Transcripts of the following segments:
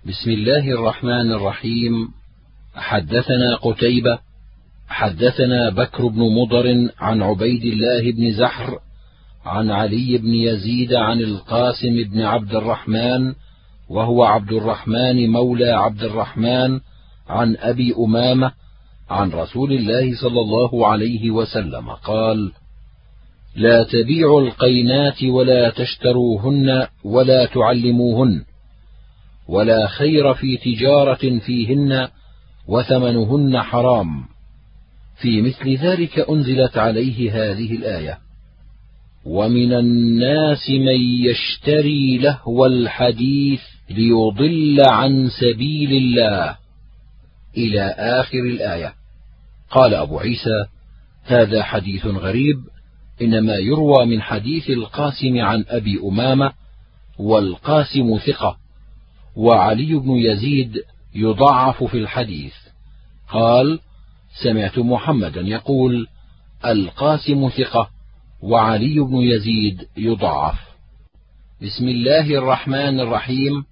بسم الله الرحمن الرحيم. حدثنا قتيبة حدثنا بكر بن مضر عن عبيد الله بن زحر عن علي بن يزيد عن القاسم بن عبد الرحمن وهو عبد الرحمن مولى عبد الرحمن عن أبي أمامة عن رسول الله صلى الله عليه وسلم قال: لا تبيعوا القينات ولا تشتروهن ولا تعلموهن، ولا خير في تجارة فيهن وثمنهن حرام. في مثل ذلك أنزلت عليه هذه الآية: ومن الناس من يشتري لهو الحديث ليضل عن سبيل الله، إلى آخر الآية. قال أبو عيسى: هذا حديث غريب، إنما يروى من حديث القاسم عن أبي أمامة، والقاسم ثقة، وعلي بن يزيد يضعف في الحديث. قال: سمعت محمدا يقول: القاسم ثقة وعلي بن يزيد يضعف. بسم الله الرحمن الرحيم.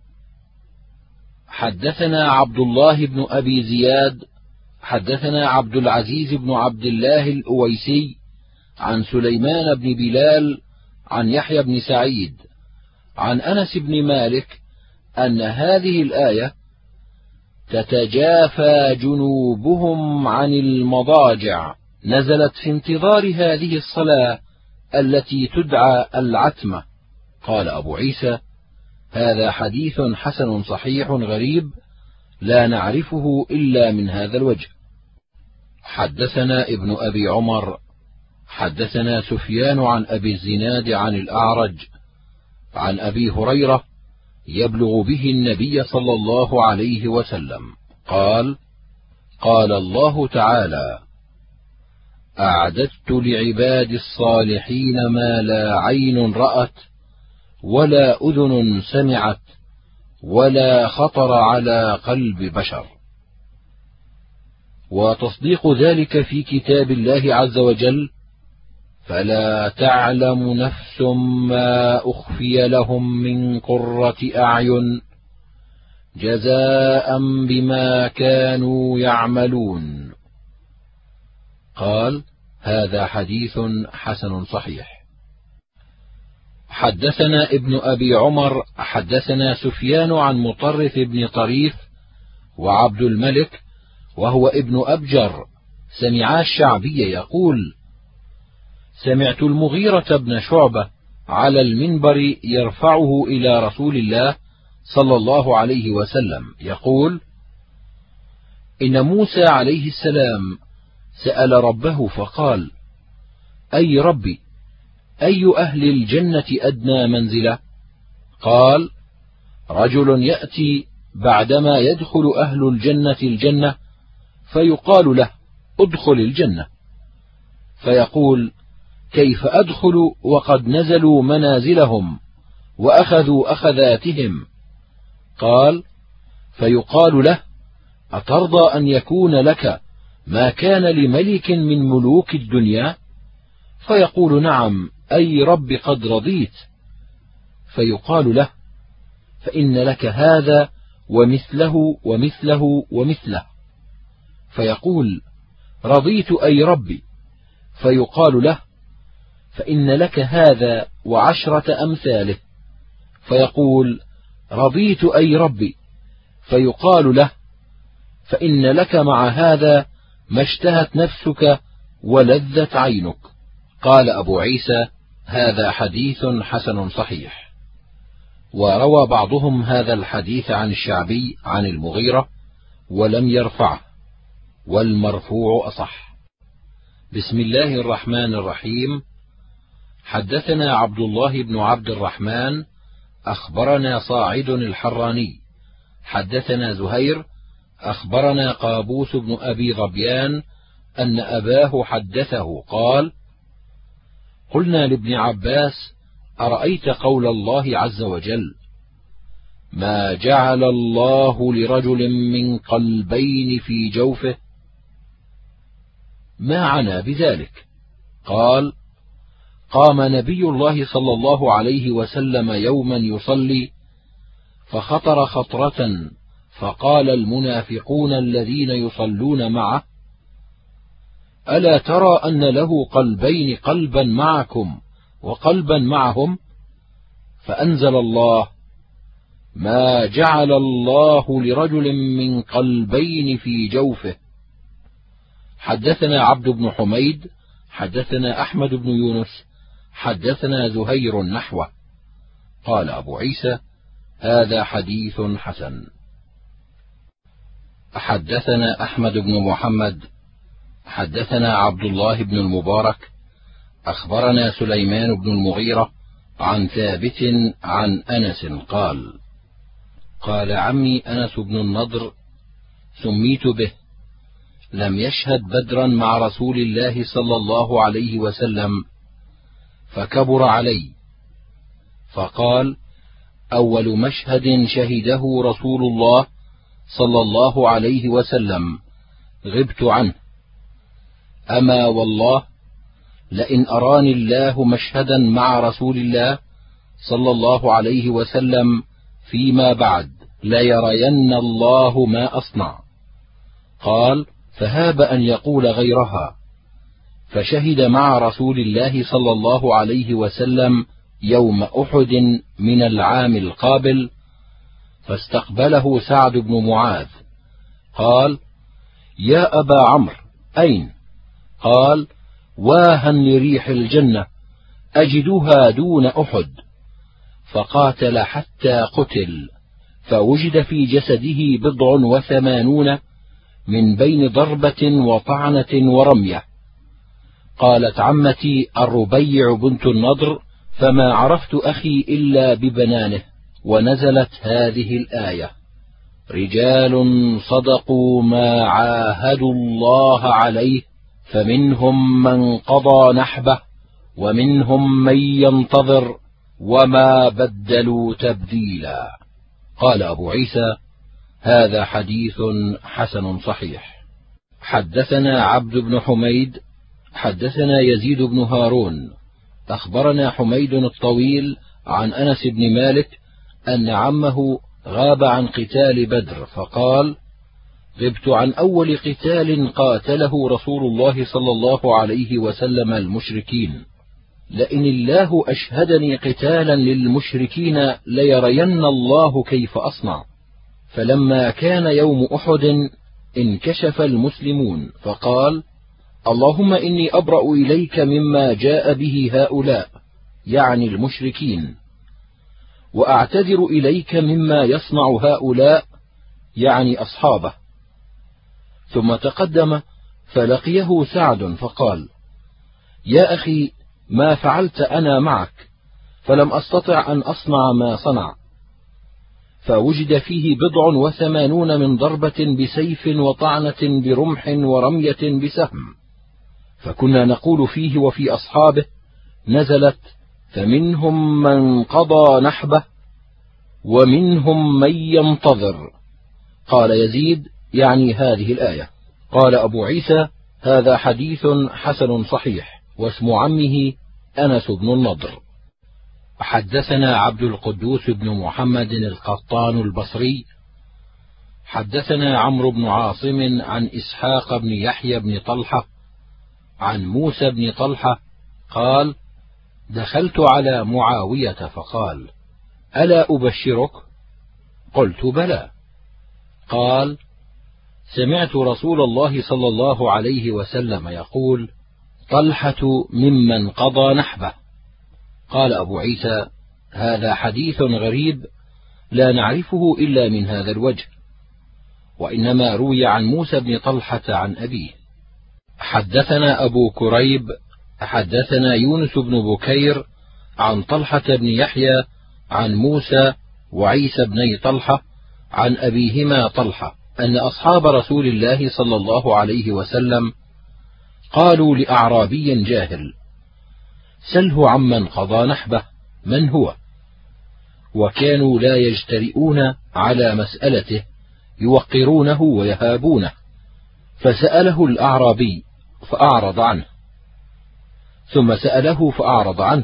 حدثنا عبد الله بن أبي زياد حدثنا عبد العزيز بن عبد الله الأويسي عن سليمان بن بلال عن يحيى بن سعيد عن أنس بن مالك أن هذه الآية: تتجافى جنوبهم عن المضاجع، نزلت في انتظار هذه الصلاة التي تدعى العتمة. قال أبو عيسى: هذا حديث حسن صحيح غريب، لا نعرفه إلا من هذا الوجه. حدثنا ابن أبي عمر حدثنا سفيان عن أبي الزناد عن الأعرج عن أبي هريرة يبلغ به النبي صلى الله عليه وسلم قال: قال الله تعالى: أعددت لعبادي الصالحين ما لا عين رأت ولا أذن سمعت ولا خطر على قلب بشر. وتصديق ذلك في كتاب الله عز وجل: فلا تعلم نفس ما أخفي لهم من قرة أعين جزاء بما كانوا يعملون. قال: هذا حديث حسن صحيح. حدثنا ابن أبي عمر حدثنا سفيان عن مطرف بن طريف وعبد الملك وهو ابن أبجر سمعا الشعبي يقول: سمعت المغيرة بن شعبة على المنبر يرفعه إلى رسول الله صلى الله عليه وسلم يقول: إن موسى عليه السلام سأل ربه فقال: أي ربي، أي أهل الجنة أدنى منزلة؟ قال: رجل يأتي بعدما يدخل أهل الجنة الجنة فيقال له: ادخل الجنة، فيقول: كيف أدخل وقد نزلوا منازلهم وأخذوا أخذاتهم؟ قال: فيقال له: أترضى أن يكون لك ما كان لملك من ملوك الدنيا؟ فيقول: نعم أي رب قد رضيت. فيقال له: فإن لك هذا ومثله ومثله ومثله. فيقول: رضيت أي ربي. فيقال له: فإن لك هذا وعشرة أمثاله. فيقول: رضيت أي ربي. فيقال له: فإن لك مع هذا ما اشتهت نفسك ولذت عينك. قال أبو عيسى: هذا حديث حسن صحيح. وروى بعضهم هذا الحديث عن الشعبي عن المغيرة ولم يرفعه، والمرفوع أصح. بسم الله الرحمن الرحيم. حدثنا عبد الله بن عبد الرحمن أخبرنا صاعد الحراني حدثنا زهير أخبرنا قابوس بن أبي ظبيان أن أباه حدثه قال: قلنا لابن عباس: أرأيت قول الله عز وجل: ما جعل الله لرجل من قلبين في جوفه؟ ما عنا بذلك؟ قال: قام نبي الله صلى الله عليه وسلم يوما يصلي، فخطر خطرة فقال المنافقون الذين يصلون معه: ألا ترى أن له قلبين، قلبا معكم وقلبا معهم؟ فأنزل الله: ما جعل الله لرجل من قلبين في جوفه. حدثنا عبد بن حميد حدثنا أحمد بن يونس حدثنا زهير نحوه. قال أبو عيسى: هذا حديث حسن. حدثنا أحمد بن محمد حدثنا عبد الله بن المبارك أخبرنا سليمان بن المغيرة عن ثابت عن أنس قال: قال عمي أنس بن النضر: سميت به، لم يشهد بدرا مع رسول الله صلى الله عليه وسلم فكبر علي، فقال: أول مشهد شهده رسول الله صلى الله عليه وسلم غبت عنه، أما والله لئن أراني الله مشهدا مع رسول الله صلى الله عليه وسلم فيما بعد ليرين الله ما أصنع. قال: فهاب أن يقول غيرها، فشهد مع رسول الله صلى الله عليه وسلم يوم أحد من العام القابل، فاستقبله سعد بن معاذ قال: يا أبا عمرو، أين؟ قال: واها لريح الجنة أجدها دون أحد. فقاتل حتى قتل، فوجد في جسده 87 من بين ضربة وطعنة ورمية. قالت عمتي الربيع بنت النضر: فما عرفت أخي إلا ببنانه. ونزلت هذه الآية: رجال صدقوا ما عاهدوا الله عليه فمنهم من قضى نحبه ومنهم من ينتظر وما بدلوا تبديلا. قال أبو عيسى: هذا حديث حسن صحيح. حدثنا عبد بن حميد حدثنا يزيد بن هارون أخبرنا حميد الطويل عن أنس بن مالك أن عمه غاب عن قتال بدر، فقال: غبت عن أول قتال قاتله رسول الله صلى الله عليه وسلم المشركين، لئن الله أشهدني قتالا للمشركين ليرين الله كيف أصنع. فلما كان يوم أحد انكشف المسلمون، فقال: اللهم إني أبرأ إليك مما جاء به هؤلاء، يعني المشركين، وأعتذر إليك مما يصنع هؤلاء، يعني أصحابه. ثم تقدم فلقيه سعد فقال: يا أخي، ما فعلت أنا معك، فلم أستطع أن أصنع ما صنع. فوجد فيه 87 من ضربة بسيف وطعنة برمح ورمية بسهم. فكنا نقول فيه وفي أصحابه: نزلت: فمنهم من قضى نحبه ومنهم من ينتظر. قال يزيد: يعني هذه الآية. قال أبو عيسى: هذا حديث حسن صحيح. واسم عمه أنس بن النضر. حدثنا عبد القدوس بن محمد القطان البصري حدثنا عمرو بن عاصم عن إسحاق بن يحيى بن طلحة عن موسى بن طلحة قال: دخلت على معاوية فقال: ألا أبشرك؟ قلت: بلى. قال: سمعت رسول الله صلى الله عليه وسلم يقول: طلحة ممن قضى نحبه. قال أبو عيسى: هذا حديث غريب لا نعرفه إلا من هذا الوجه، وإنما روي عن موسى بن طلحة عن أبيه. حدثنا أبو كريب حدثنا يونس بن بكير عن طلحة بن يحيى عن موسى وعيسى بن طلحة عن أبيهما طلحة أن أصحاب رسول الله صلى الله عليه وسلم قالوا لأعرابي جاهل: سله عمن قضى نحبه من هو؟ وكانوا لا يجترئون على مسألته، يوقرونه ويهابونه. فسأله الأعرابي فأعرض عنه، ثم سأله فأعرض عنه،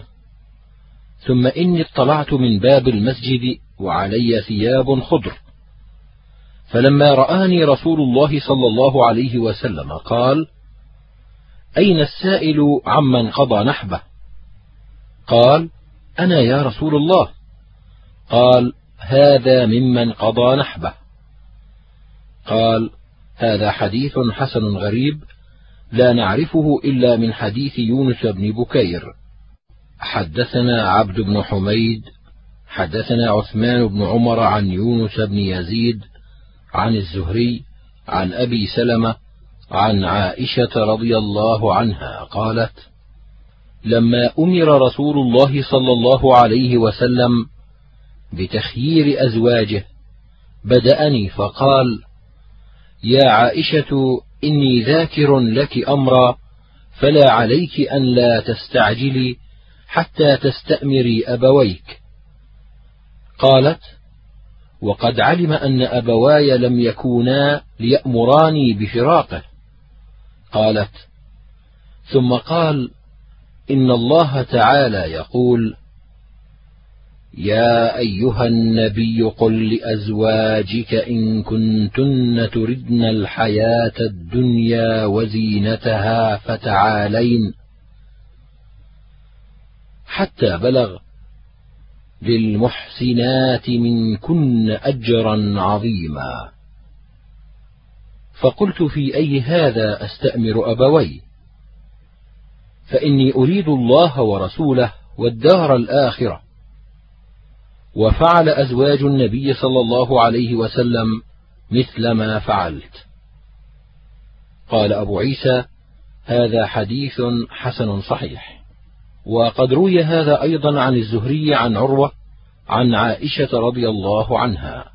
ثم إني اطلعت من باب المسجد وعلي ثياب خضر، فلما رآني رسول الله صلى الله عليه وسلم قال: أين السائل عمن قضى نحبه؟ قال: أنا يا رسول الله. قال: هذا ممن قضى نحبه. قال: هذا حديث حسن غريب لا نعرفه إلا من حديث يونس بن بكير. حدثنا عبد بن حميد حدثنا عثمان بن عمر عن يونس بن يزيد عن الزهري عن أبي سلمة عن عائشة رضي الله عنها قالت: لما أمر رسول الله صلى الله عليه وسلم بتخيير أزواجه بدأني فقال: يا عائشة، إني ذاكر لك أمرا فلا عليك أن لا تستعجلي حتى تستأمري أبويك. قالت: وقد علم أن أبواي لم يكونا ليأمراني بفراقه. قالت: ثم قال: إن الله تعالى يقول: يا أيها النبي قل لأزواجك إن كنتن تردن الحياة الدنيا وزينتها فتعالين، حتى بلغ: للمحسنات منكن أجرا عظيما. فقلت: في أي هذا أستأمر أبوي؟ فإني أريد الله ورسوله والدار الآخرة. وفعل أزواج النبي صلى الله عليه وسلم مثل ما فعلت. قال أبو عيسى: هذا حديث حسن صحيح. وقد روي هذا أيضا عن الزهري عن عروة عن عائشة رضي الله عنها.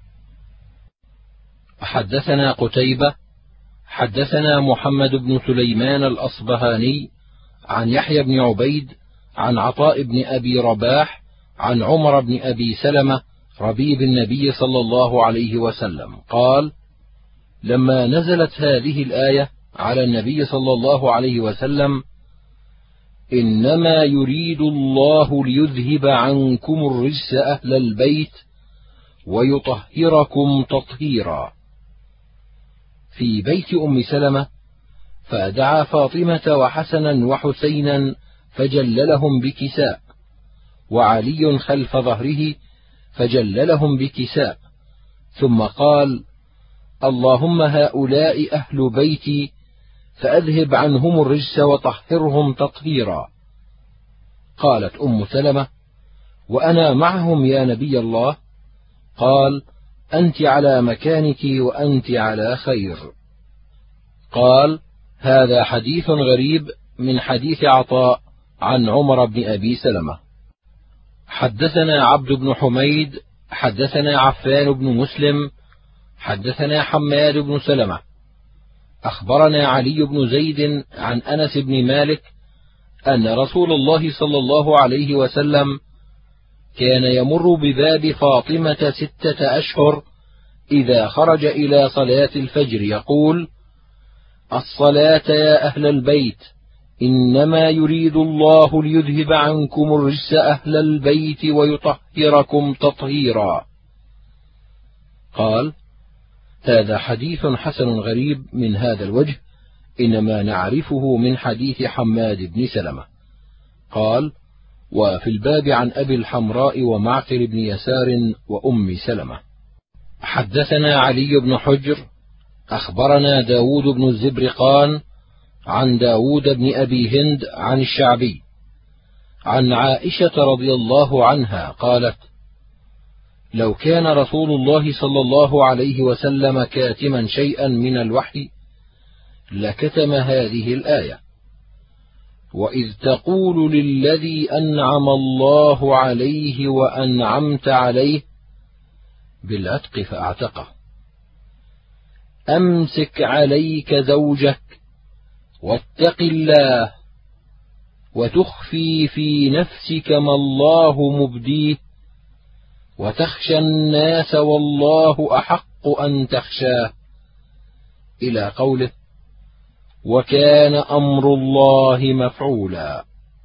حدثنا قتيبة حدثنا محمد بن سليمان الأصبهاني عن يحيى بن عبيد عن عطاء بن أبي رباح عن عمر بن أبي سلمة ربيب النبي صلى الله عليه وسلم قال: لما نزلت هذه الآية على النبي صلى الله عليه وسلم: إنما يريد الله ليذهب عنكم الرجس أهل البيت ويطهركم تطهيرا، في بيت أم سلمة، فدعا فاطمة وحسنا وحسينا فجللهم بكساء، وعلي خلف ظهره فجللهم بكساء، ثم قال: اللهم هؤلاء أهل بيتي فأذهب عنهم الرجس وطهرهم تطهيرا. قالت أم سلمة: وأنا معهم يا نبي الله؟ قال: أنت على مكانك وأنت على خير. قال: هذا حديث غريب من حديث عطاء عن عمر بن أبي سلمة. حدثنا عبد بن حميد حدثنا عفان بن مسلم حدثنا حماد بن سلمة أخبرنا علي بن زيد عن أنس بن مالك أن رسول الله صلى الله عليه وسلم كان يمر بباب فاطمة 6 أشهر إذا خرج إلى صلاة الفجر يقول: الصلاة يا أهل البيت، إنما يريد الله ليذهب عنكم الرجس أهل البيت ويطهركم تطهيرا. قال: هذا حديث حسن غريب من هذا الوجه، إنما نعرفه من حديث حماد بن سلمة. قال: وفي الباب عن أبي الحمراء ومعقل بن يسار وأم سلمة. حدثنا علي بن حجر أخبرنا داود بن الزبرقان عن داود بن أبي هند عن الشعبي عن عائشة رضي الله عنها قالت: لو كان رسول الله صلى الله عليه وسلم كاتما شيئا من الوحي لكتم هذه الآية: وإذ تقول للذي أنعم الله عليه وأنعمت عليه بالعتق فأعتقه، أمسك عليك زوجك واتق الله وتخفي في نفسك ما الله مبديه وتخشى الناس والله أحق أن تخشاه، إلى قوله: وكان أمر الله مفعولا.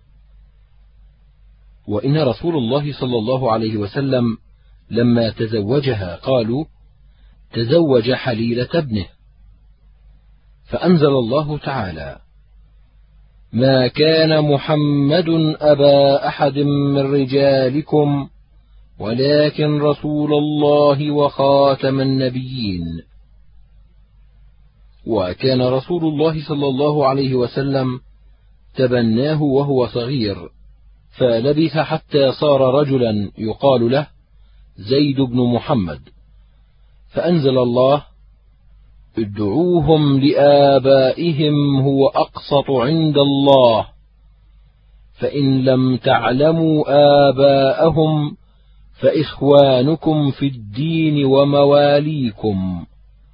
وإن رسول الله صلى الله عليه وسلم لما تزوجها قالوا: تزوج حليلة ابنه، فأنزل الله تعالى: ما كان محمد أبا أحد من رجالكم ولكن رسول الله وخاتم النبيين. وكان رسول الله صلى الله عليه وسلم تبناه وهو صغير، فلبث حتى صار رجلا يقال له زيد بن محمد، فأنزل الله: ادعوهم لآبائهم هو أقسط عند الله، فإن لم تعلموا آباءهم فإخوانكم في الدين ومواليكم،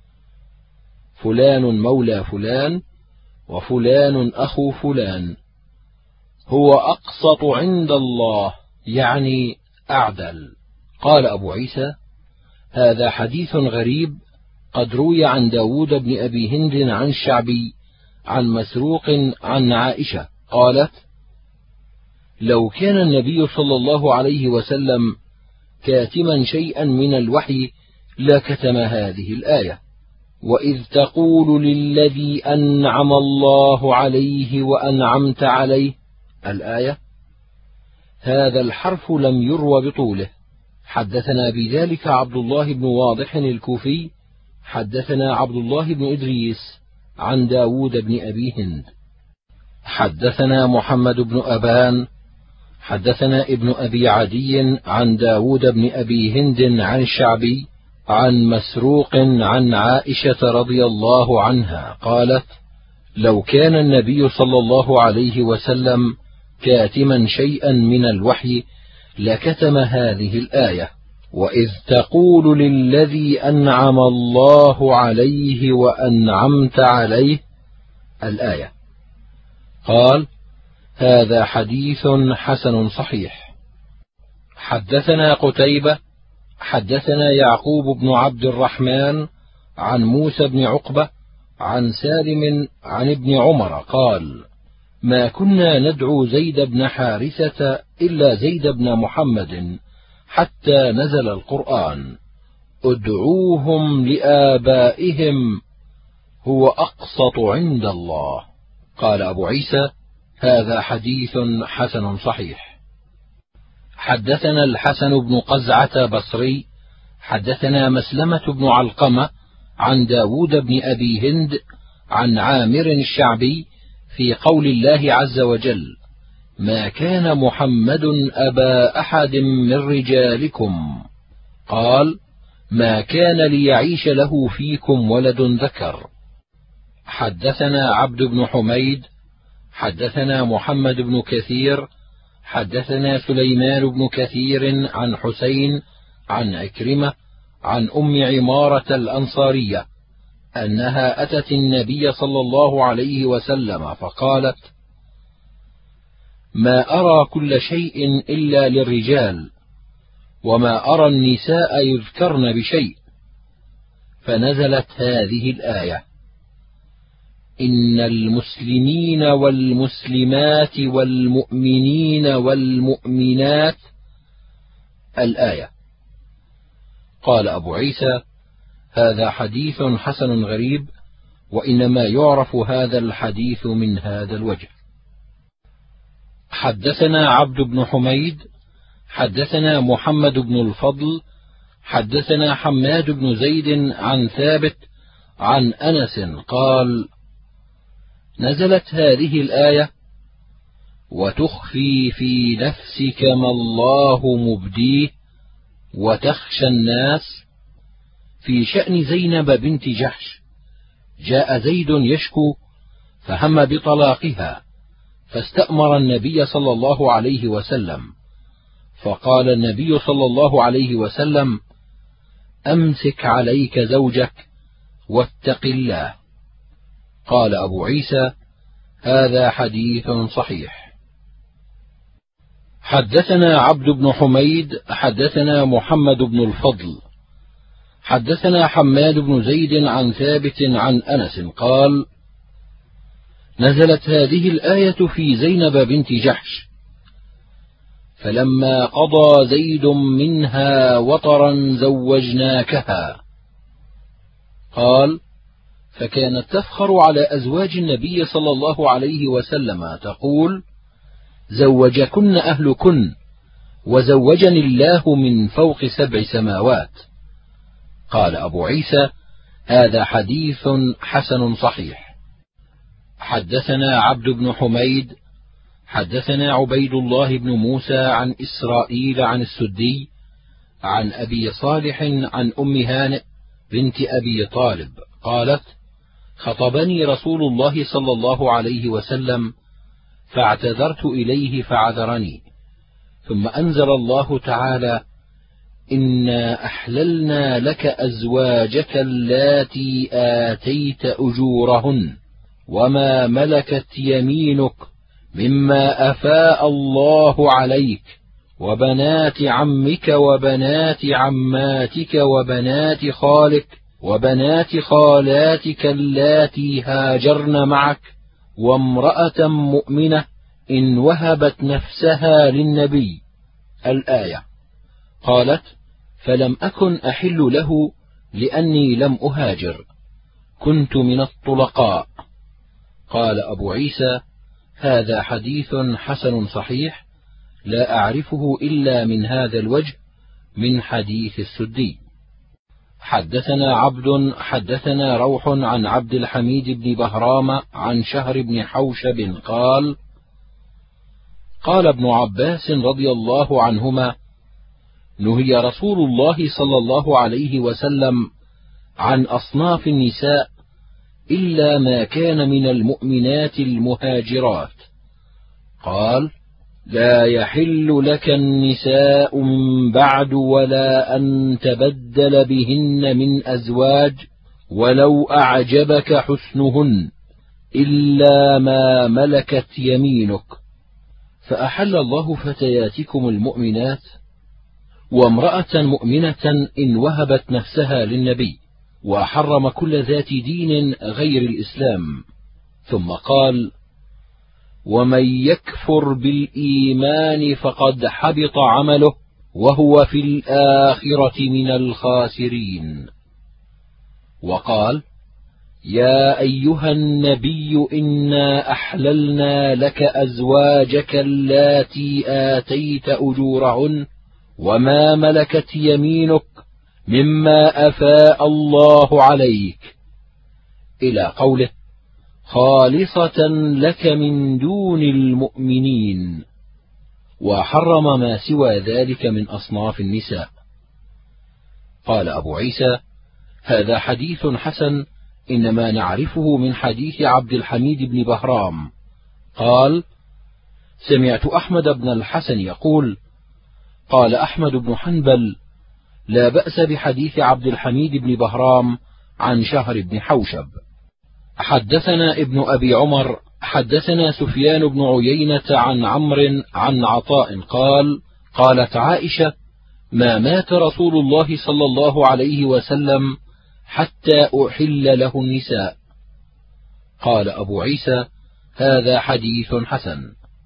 فلان مولى فلان وفلان أخو فلان، هو أقسط عند الله يعني أعدل. قال أبو عيسى: هذا حديث غريب قد روي عن داود بن أبي هند عن الشعبي عن مسروق عن عائشة قالت: لو كان النبي صلى الله عليه وسلم كاتما شيئا من الوحي لكتم هذه الآية: وإذ تقول للذي أنعم الله عليه وأنعمت عليه، الآية. هذا الحرف لم يروى بطوله. حدثنا بذلك عبد الله بن واضح الكوفي حدثنا عبد الله بن إدريس عن داود بن أبي هند حدثنا محمد بن أبان حدثنا ابن أبي عدي عن داود بن أبي هند عن الشعبي عن مسروق عن عائشة رضي الله عنها قالت: لو كان النبي صلى الله عليه وسلم كاتما شيئا من الوحي لكتم هذه الآية: وإذ تقول للذي أنعم الله عليه وأنعمت عليه، الآية. قال: هذا حديث حسن صحيح. حدثنا قتيبة حدثنا يعقوب بن عبد الرحمن عن موسى بن عقبة عن سالم عن ابن عمر قال: ما كنا ندعو زيد بن حارثة إلا زيد بن محمد حتى نزل القرآن: ادعوهم لآبائهم هو أقسط عند الله. قال أبو عيسى: هذا حديث حسن صحيح. حدثنا الحسن بن قزعة بصري حدثنا مسلمة بن علقمة عن داود بن أبي هند عن عامر الشعبي في قول الله عز وجل: ما كان محمد أبا أحد من رجالكم، قال: ما كان ليعيش له فيكم ولد ذكر. حدثنا عبد بن حميد حدثنا محمد بن كثير حدثنا سليمان بن كثير عن حسين عن عكرمة عن أم عمارة الأنصارية أنها أتت النبي صلى الله عليه وسلم فقالت: ما أرى كل شيء إلا للرجال، وما أرى النساء يذكرن بشيء. فنزلت هذه الآية: إن المسلمين والمسلمات والمؤمنين والمؤمنات، الآية. قال أبو عيسى: هذا حديث حسن غريب، وإنما يعرف هذا الحديث من هذا الوجه. حدثنا عبد بن حميد حدثنا محمد بن الفضل حدثنا حماد بن زيد عن ثابت عن أنس قال: نزلت هذه الآية: وتخفي في نفسك ما الله مبديه وتخشى الناس، في شأن زينب بنت جحش. جاء زيد يشكو فهم بطلاقها، فاستأمر النبي صلى الله عليه وسلم، فقال النبي صلى الله عليه وسلم: أمسك عليك زوجك واتق الله. قال أبو عيسى: هذا حديث صحيح. حدثنا عبد بن حميد حدثنا محمد بن الفضل حدثنا حماد بن زيد عن ثابت عن أنس قال: نزلت هذه الآية في زينب بنت جحش: فلما قضى زيد منها وطرا زوجناكها. قال: فكانت تفخر على أزواج النبي صلى الله عليه وسلم تقول: زوجكن أهلكن، وزوجني الله من فوق 7 سماوات. قال أبو عيسى: هذا حديث حسن صحيح. حدثنا عبد بن حميد حدثنا عبيد الله بن موسى عن إسرائيل عن السدي عن أبي صالح عن أم هانئ بنت أبي طالب قالت: خطبني رسول الله صلى الله عليه وسلم فاعتذرت إليه فعذرني، ثم أنزل الله تعالى: إنا أحللنا لك أزواجك اللاتي آتيت أجورهن وما ملكت يمينك مما أفاء الله عليك، وبنات عمك وبنات عماتك وبنات خالك وبنات خالاتك اللاتي هاجرن معك، وامرأة مؤمنة إن وهبت نفسها للنبي. الآية. قالت: فلم أكن أحل له لأني لم أهاجر، كنت من الطلقاء. قال أبو عيسى: هذا حديث حسن صحيح، لا أعرفه إلا من هذا الوجه من حديث السدي. حدثنا عبد حدثنا روح عن عبد الحميد بن بهرام عن شهر بن حوشب قال: قال ابن عباس رضي الله عنهما: نهي رسول الله صلى الله عليه وسلم عن أصناف النساء إلا ما كان من المؤمنات المهاجرات. قال: لا يحل لك النساء من بعد ولا أن تبدل بهن من أزواج ولو أعجبك حسنهن إلا ما ملكت يمينك. فأحل الله فتياتكم المؤمنات وامرأة مؤمنة إن وهبت نفسها للنبي، وحرم كل ذات دين غير الإسلام. ثم قال: ومن يكفر بالإيمان فقد حبط عمله وهو في الآخرة من الخاسرين. وقال: يا أيها النبي إنا أحللنا لك أزواجك اللاتي آتيت أجورهن وما ملكت يمينك مما أفاء الله عليك، إلى قوله: خالصة لك من دون المؤمنين، وحرم ما سوى ذلك من أصناف النساء. قال أبو عيسى: هذا حديث حسن، إنما نعرفه من حديث عبد الحميد بن بهرام. قال: سمعت أحمد بن الحسن يقول: قال أحمد بن حنبل: لا بأس بحديث عبد الحميد بن بهرام عن شهر بن حوشب. حدثنا ابن أبي عمر حدثنا سفيان بن عيينة عن عمرو عن عطاء قال: قالت عائشة: ما مات رسول الله صلى الله عليه وسلم حتى أحل له النساء. قال أبو عيسى: هذا حديث حسن.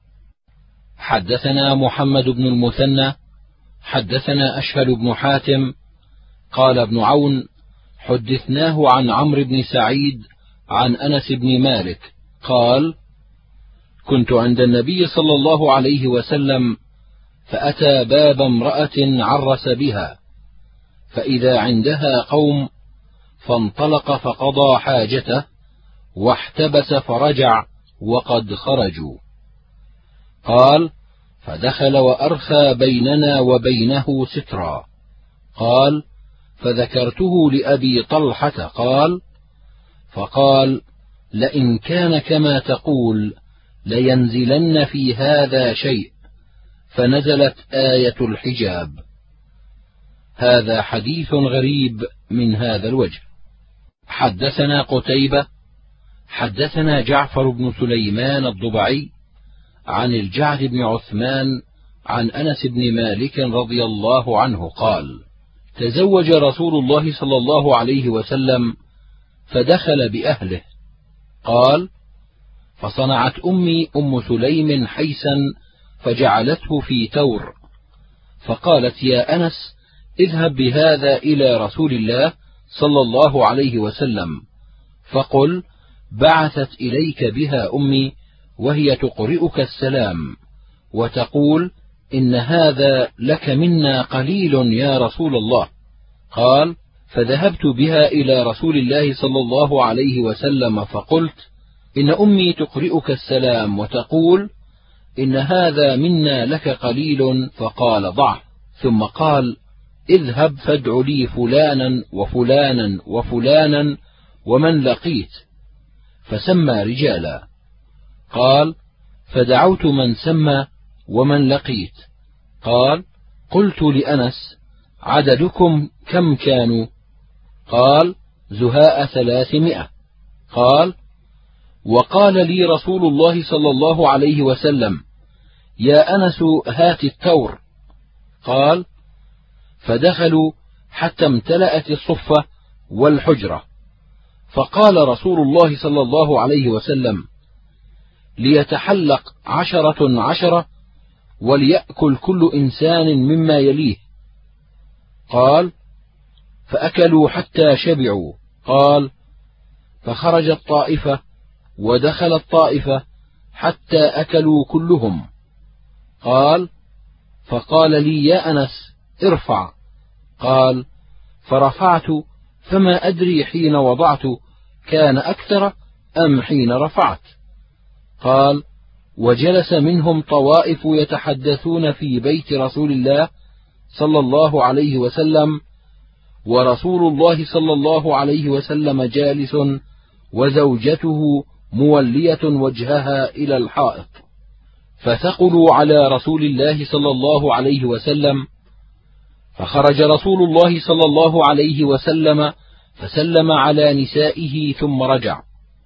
حدثنا محمد بن المثنى حدثنا أشهل بن حاتم قال ابن عون: حدثناه عن عمرو بن سعيد عن أنس بن مالك قال: كنت عند النبي صلى الله عليه وسلم فأتى باب امرأة عرس بها، فإذا عندها قوم، فانطلق فقضى حاجته واحتبس فرجع وقد خرجوا. قال: فدخل وأرخى بيننا وبينه سترا. قال: فذكرته لأبي طلحة قال: فقال: لئن كان كما تقول لينزلن في هذا شيء، فنزلت آية الحجاب. هذا حديث غريب من هذا الوجه. حدثنا قتيبة حدثنا جعفر بن سليمان الضبعي عن الجعد بن عثمان عن أنس بن مالك رضي الله عنه قال: تزوج رسول الله صلى الله عليه وسلم فدخل بأهله. قال: فصنعت أمي أم سليم حيسا فجعلته في تور، فقالت: يا أنس، اذهب بهذا إلى رسول الله صلى الله عليه وسلم، فقل: بعثت إليك بها أمي وهي تقرئك السلام، وتقول: إن هذا لك منا قليل يا رسول الله. قال: فذهبت بها إلى رسول الله صلى الله عليه وسلم فقلت: إن أمي تقرئك السلام وتقول: إن هذا منا لك قليل. فقال: ضعه. ثم قال: اذهب فادع لي فلانا وفلانا وفلانا ومن لقيت، فسمى رجالا. قال: فدعوت من سمى ومن لقيت. قال: قلت لأنس: عددكم كم كانوا؟ قال: زهاء 300. قال: وقال لي رسول الله صلى الله عليه وسلم: يا أنس هات التور. قال: فدخلوا حتى امتلأت الصفة والحجرة، فقال رسول الله صلى الله عليه وسلم: ليتحلق 10 وليأكل كل إنسان مما يليه. قال: فأكلوا حتى شبعوا. قال: فخرجت طائفة ودخلت طائفة حتى أكلوا كلهم. قال: فقال لي: يا أنس ارفع. قال: فرفعت، فما أدري حين وضعت كان أكثر أم حين رفعت. قال: وجلس منهم طوائف يتحدثون في بيت رسول الله صلى الله عليه وسلم، ورسول الله صلى الله عليه وسلم جالس وزوجته مولية وجهها إلى الحائط، فثقلوا على رسول الله صلى الله عليه وسلم، فخرج رسول الله صلى الله عليه وسلم فسلم على نسائه ثم رجع.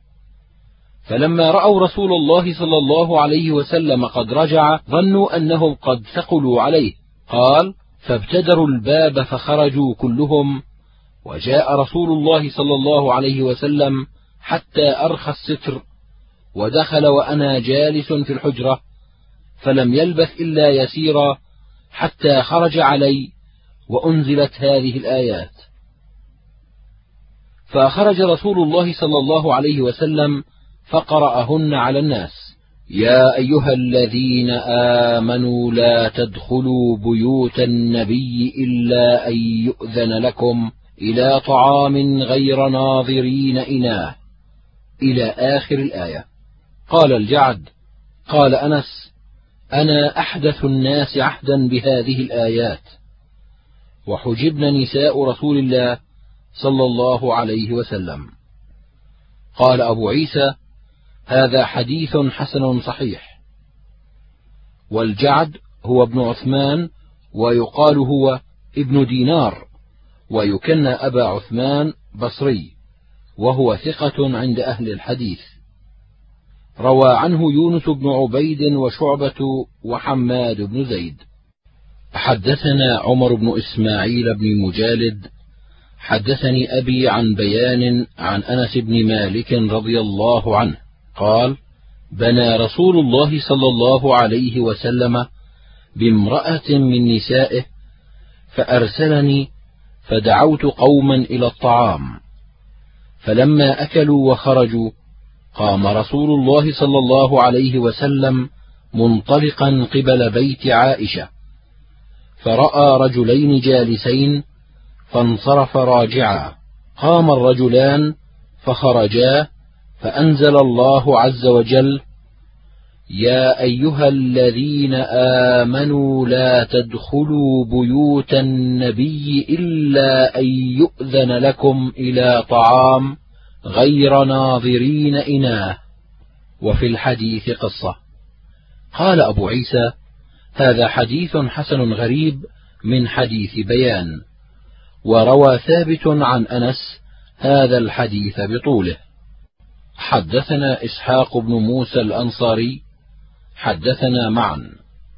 فلما رأوا رسول الله صلى الله عليه وسلم قد رجع ظنوا أنهم قد ثقلوا عليه. قال: فابتدروا الباب فخرجوا كلهم، وجاء رسول الله صلى الله عليه وسلم حتى أرخى الستر، ودخل وأنا جالس في الحجرة، فلم يلبث إلا يسيرا حتى خرج علي، وأنزلت هذه الآيات. فخرج رسول الله صلى الله عليه وسلم فقرأهن على الناس: يا أيها الذين آمنوا لا تدخلوا بيوت النبي إلا أن يؤذن لكم إلى طعام غير ناظرين إناه، إلى آخر الآية. قال الجعد: قال أنس: أنا أحدث الناس عهدا بهذه الآيات، وحجبن نساء رسول الله صلى الله عليه وسلم. قال أبو عيسى: هذا حديث حسن صحيح. والجعد هو ابن عثمان، ويقال هو ابن دينار، ويكنى أبا عثمان بصري، وهو ثقة عند أهل الحديث. روى عنه يونس بن عبيد وشعبة وحماد بن زيد. حدثنا عمر بن إسماعيل بن مجالد حدثني أبي عن بيان عن أنس بن مالك رضي الله عنه قال: بنى رسول الله صلى الله عليه وسلم بامرأة من نسائه، فأرسلني فدعوت قوما إلى الطعام، فلما أكلوا وخرجوا قام رسول الله صلى الله عليه وسلم منطلقا قبل بيت عائشة، فرأى رجلين جالسين فانصرف راجعا. قام الرجلان فخرجا، فأنزل الله عز وجل: يا أيها الذين آمنوا لا تدخلوا بيوت النبي إلا أن يؤذن لكم إلى طعام غير ناظرين إناه. وفي الحديث قصة. قال أبو عيسى: هذا حديث حسن غريب من حديث بيان، وروى ثابت عن أنس هذا الحديث بطوله. حدثنا إسحاق بن موسى الأنصاري حدثنا معا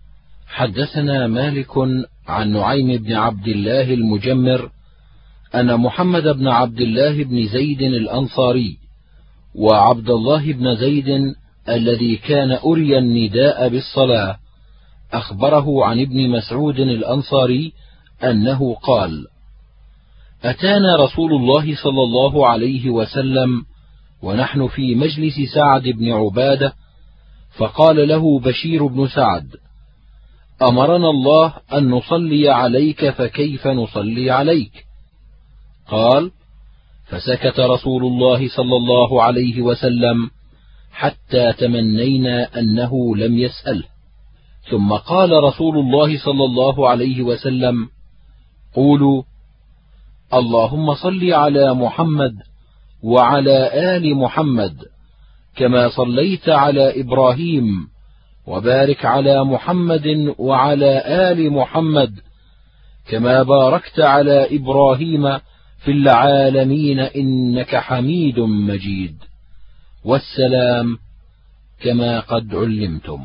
حدثنا مالك عن نعيم بن عبد الله المجمر أن محمد بن عبد الله بن زيد الأنصاري وعبد الله بن زيد الذي كان أري النداء بالصلاة أخبره عن ابن مسعود الأنصاري أنه قال: أتانا رسول الله صلى الله عليه وسلم ونحن في مجلس سعد بن عبادة، فقال له بشير بن سعد: أمرنا الله أن نصلي عليك، فكيف نصلي عليك؟ قال: فسكت رسول الله صلى الله عليه وسلم حتى تمنينا أنه لم يسأله، ثم قال رسول الله صلى الله عليه وسلم: قولوا: اللهم صل على محمد وعلى آل محمد كما صليت على إبراهيم، وبارك على محمد وعلى آل محمد كما باركت على إبراهيم في العالمين إنك حميد مجيد، والسلام كما قد علمتم.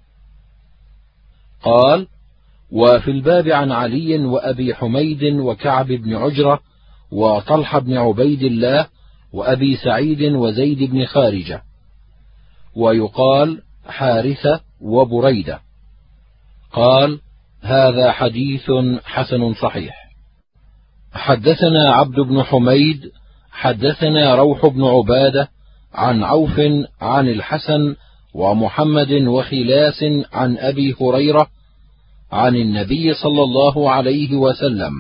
قال: وفي الباب عن علي وأبي حميد وكعب بن عجرة وطلحة بن عبيد الله وأبي سعيد وزيد بن خارجة، ويقال حارثة وبريدة. قال: هذا حديث حسن صحيح. حدثنا عبد بن حميد حدثنا روح بن عبادة عن عوف عن الحسن ومحمد وخلاس عن أبي هريرة عن النبي صلى الله عليه وسلم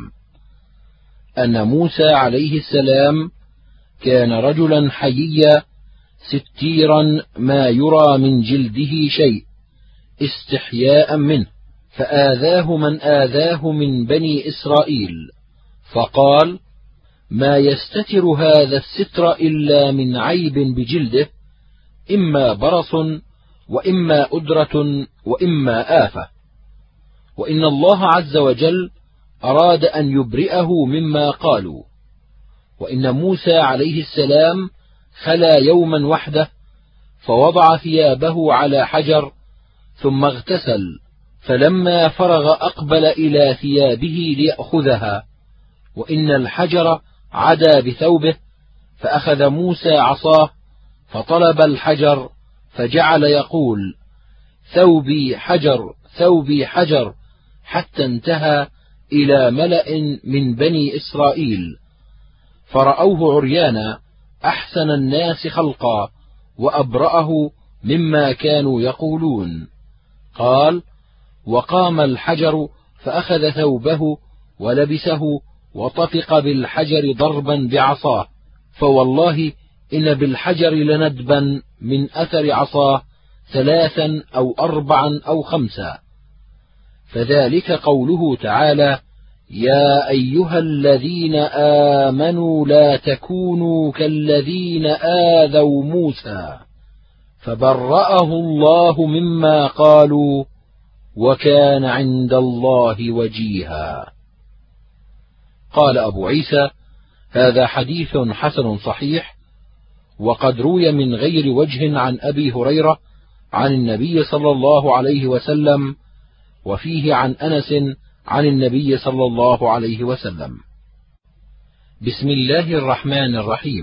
أن موسى عليه السلام كان رجلا حييا ستيرا ما يرى من جلده شيء استحياء منه، فآذاه من آذاه من بني إسرائيل، فقال: ما يستتر هذا الستر إلا من عيب بجلده، إما برص وإما أدرة وإما آفة، وإن الله عز وجل أراد أن يبرئه مما قالوا. وإن موسى عليه السلام خلا يوما وحده، فوضع ثيابه على حجر ثم اغتسل، فلما فرغ أقبل إلى ثيابه ليأخذها، وإن الحجر عدا بثوبه، فأخذ موسى عصاه فطلب الحجر، فجعل يقول: ثوبي حجر ثوبي حجر، حتى انتهى إلى ملأ من بني إسرائيل، فرأوه عريانا أحسن الناس خلقا وأبرأه مما كانوا يقولون. قال: وقام الحجر فأخذ ثوبه ولبسه وطفق بالحجر ضربا بعصاه، فوالله إن بالحجر لندبا من أثر عصاه 3 أو 4 أو 5. فذلك قوله تعالى: يا أيها الذين آمنوا لا تكونوا كالذين آذوا موسى فبرأه الله مما قالوا وكان عند الله وجيها. قال أبو عيسى: هذا حديث حسن صحيح، وقد روي من غير وجه عن أبي هريرة عن النبي صلى الله عليه وسلم، وفيه عن أنس عن النبي صلى الله عليه وسلم. بسم الله الرحمن الرحيم.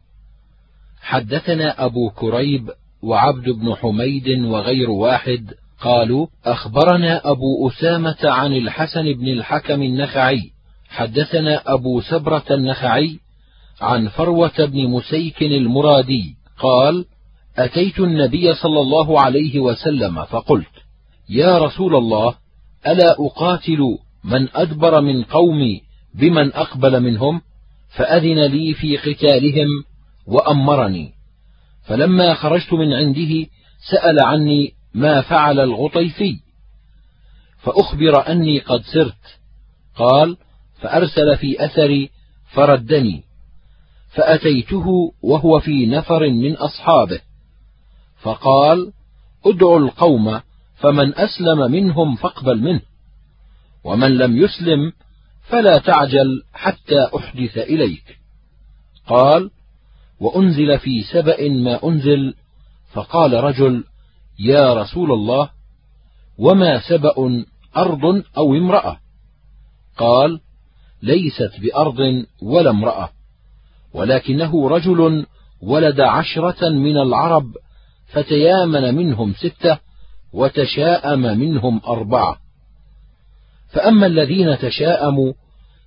حدثنا أبو كريب وعبد بن حميد وغير واحد قالوا: أخبرنا أبو أسامة عن الحسن بن الحكم النخعي حدثنا أبو سبرة النخعي عن فروة بن مسيك المرادي قال: أتيت النبي صلى الله عليه وسلم فقلت: يا رسول الله، ألا أقاتل من أدبر من قومي بمن أقبل منهم؟ فأذن لي في قتالهم وأمرني، فلما خرجت من عنده سأل عني ما فعل الغطيفي، فأخبر أني قد سرت. قال: فأرسل في أثري فردني، فأتيته وهو في نفر من أصحابه، فقال: ادعوا القوم، فمن أسلم منهم فاقبل منه، ومن لم يسلم فلا تعجل حتى أحدث إليك. قال: وأنزل في سبأ ما أنزل، فقال رجل: يا رسول الله، وما سبأ، أرض أو امرأة؟ قال: ليست بأرض ولا امرأة، ولكنه رجل ولد 10 من العرب، فتيامن منهم 6 وتشاءم منهم 4. فأما الذين تشاءموا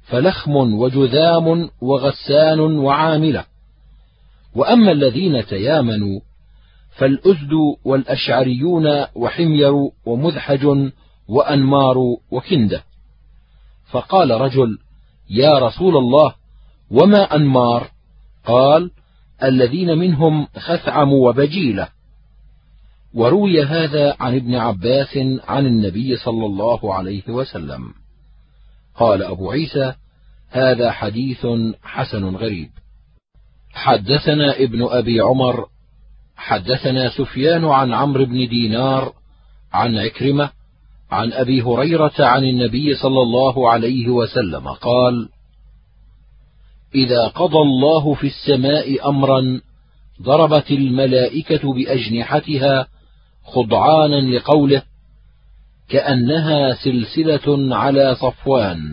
فلخم وجذام وغسان وعاملة. وأما الذين تيامنوا فالأزد والأشعريون وحمير ومذحج وأنمار وكندة. فقال رجل: يا رسول الله، وما أنمار؟ قال: الذين منهم خثعم وبجيلة. وروي هذا عن ابن عباس عن النبي صلى الله عليه وسلم. قال أبو عيسى: هذا حديث حسن غريب. حدثنا ابن أبي عمر حدثنا سفيان عن عمرو بن دينار عن عكرمة عن أبي هريرة عن النبي صلى الله عليه وسلم قال: إذا قضى الله في السماء أمرا ضربت الملائكة بأجنحتها خضعانا لقوله: كأنها سلسلة على صفوان.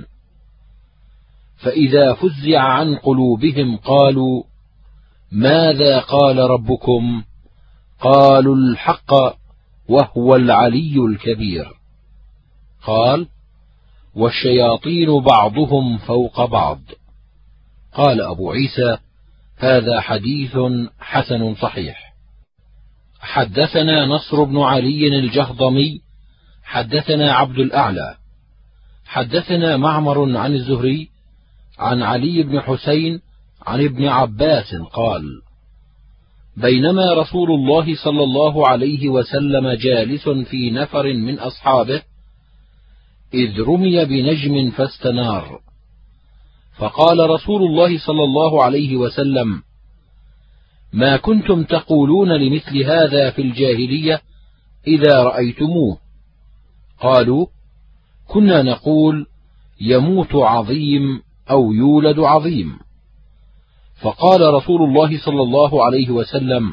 فإذا فزع عن قلوبهم قالوا: ماذا قال ربكم؟ قالوا: الحق وهو العلي الكبير. قال: والشياطين بعضهم فوق بعض. قال أبو عيسى: هذا حديث حسن صحيح. حدثنا نصر بن علي الجهضمي حدثنا عبد الأعلى حدثنا معمر عن الزهري عن علي بن حسين عن ابن عباس قال: بينما رسول الله صلى الله عليه وسلم جالس في نفر من أصحابه إذ رمي بنجم فاستنار، فقال رسول الله صلى الله عليه وسلم: ما كنتم تقولون لمثل هذا في الجاهلية إذا رأيتموه؟ قالوا: كنا نقول: يموت عظيم أو يولد عظيم. فقال رسول الله صلى الله عليه وسلم: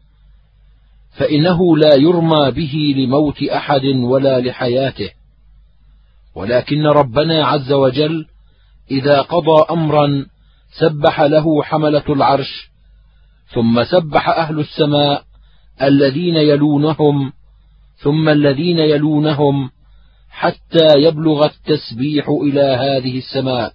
فإنه لا يرمى به لموت أحد ولا لحياته، ولكن ربنا عز وجل إذا قضى أمرا سبح له حملة العرش، ثم سبح أهل السماء الذين يلونهم ثم الذين يلونهم حتى يبلغ التسبيح إلى هذه السماء،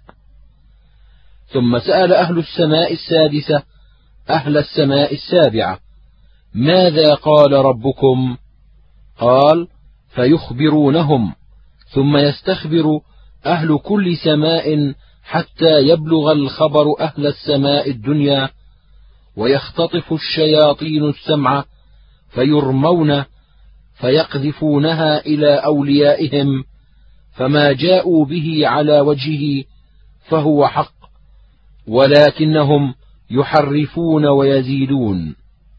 ثم سأل أهل السماء السادسة أهل السماء السابعة: ماذا قال ربكم؟ قال: فيخبرونهم، ثم يستخبر أهل كل سماء حتى يبلغ الخبر أهل السماء الدنيا، ويختطف الشياطين السمع فيرمون فيقذفونها إلى أوليائهم، فما جاءوا به على وجهه فهو حق، ولكنهم يحرفون ويزيدون.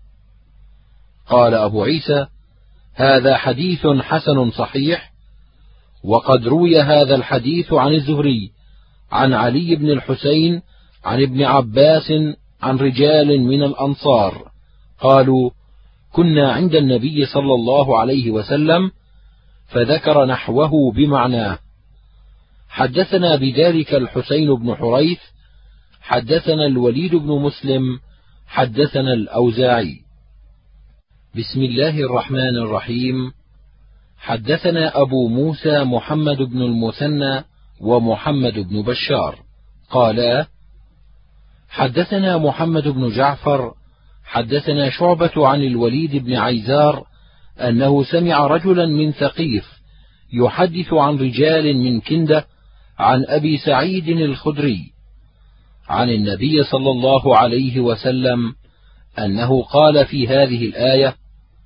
قال أبو عيسى: هذا حديث حسن صحيح. وقد روي هذا الحديث عن الزهري عن علي بن الحسين عن ابن عباس عن رجال من الأنصار قالوا: كنا عند النبي صلى الله عليه وسلم، فذكر نحوه بمعناه. حدثنا بذلك الحسين بن حريث حدثنا الوليد بن مسلم حدثنا الأوزاعي. بسم الله الرحمن الرحيم. حدثنا أبو موسى محمد بن المثنى ومحمد بن بشار قالا: حدثنا محمد بن جعفر حدثنا شعبة عن الوليد بن عيزار أنه سمع رجلا من ثقيف يحدث عن رجال من كندة عن أبي سعيد الخدري عن النبي صلى الله عليه وسلم أنه قال في هذه الآية: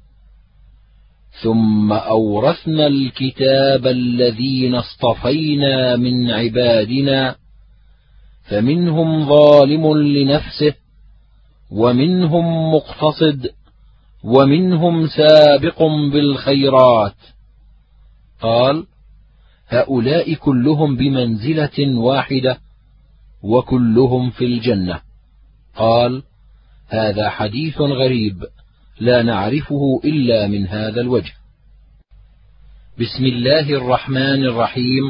ثم أورثنا الكتاب الذين اصطفينا من عبادنا فمنهم ظالم لنفسه ومنهم مقتصد ومنهم سابق بالخيرات. قال: هؤلاء كلهم بمنزلة واحدة وكلهم في الجنة. قال: هذا حديث غريب لا نعرفه إلا من هذا الوجه. بسم الله الرحمن الرحيم.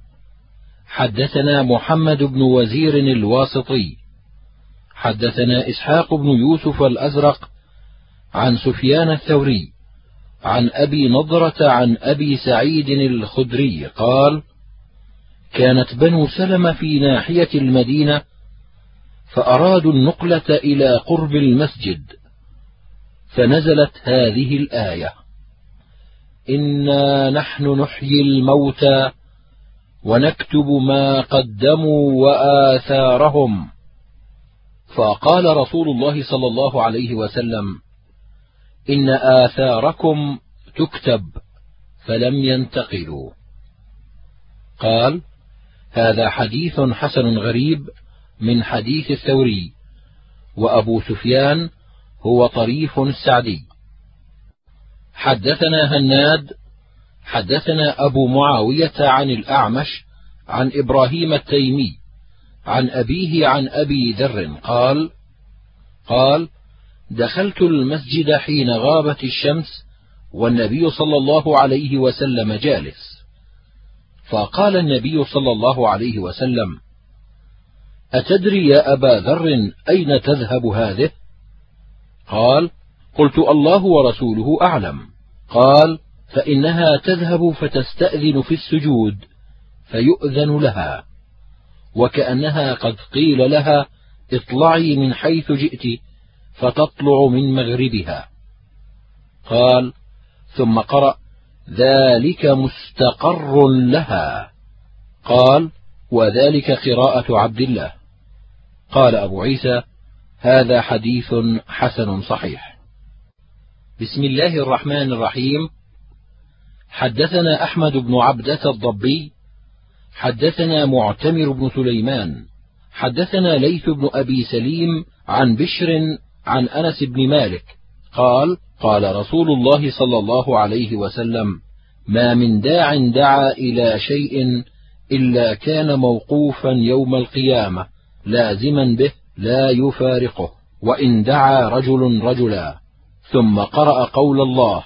حدثنا محمد بن وزير الواسطي حدثنا إسحاق بن يوسف الأزرق عن سفيان الثوري عن أبي نضرة عن أبي سعيد الخدري قال: كانت بنو سلمة في ناحية المدينة، فأرادوا النقلة إلى قرب المسجد، فنزلت هذه الآية: إنا نحن نحيي الموتى ونكتب ما قدموا وآثارهم. فقال رسول الله صلى الله عليه وسلم: إن آثاركم تكتب، فلم ينتقلوا. قال: هذا حديث حسن غريب من حديث الثوري، وأبو سفيان هو طريف السعدي. حدثنا هناد حدثنا أبو معاوية عن الأعمش عن إبراهيم التيمي عن أبيه عن أبي ذر قال: دخلت المسجد حين غابت الشمس والنبي صلى الله عليه وسلم جالس، فقال النبي صلى الله عليه وسلم: أتدري يا أبا ذر أين تذهب هذه؟ قال: قلت: الله ورسوله أعلم. قال: فإنها تذهب فتستأذن في السجود فيؤذن لها، وكأنها قد قيل لها: اطلعي من حيث جئت، فتطلع من مغربها. قال: ثم قرأ: ذلك مستقر لها. قال: وذلك قراءة عبد الله. قال أبو عيسى: هذا حديث حسن صحيح. بسم الله الرحمن الرحيم. حدثنا أحمد بن عبدة الضبي حدثنا معتمر بن سليمان حدثنا ليث بن أبي سليم عن بشر عن أنس بن مالك قال: قال رسول الله صلى الله عليه وسلم: ما من داع دعا إلى شيء إلا كان موقوفا يوم القيامة لازما به لا يفارقه، وإن دعا رجل رجلا. ثم قرأ قول الله: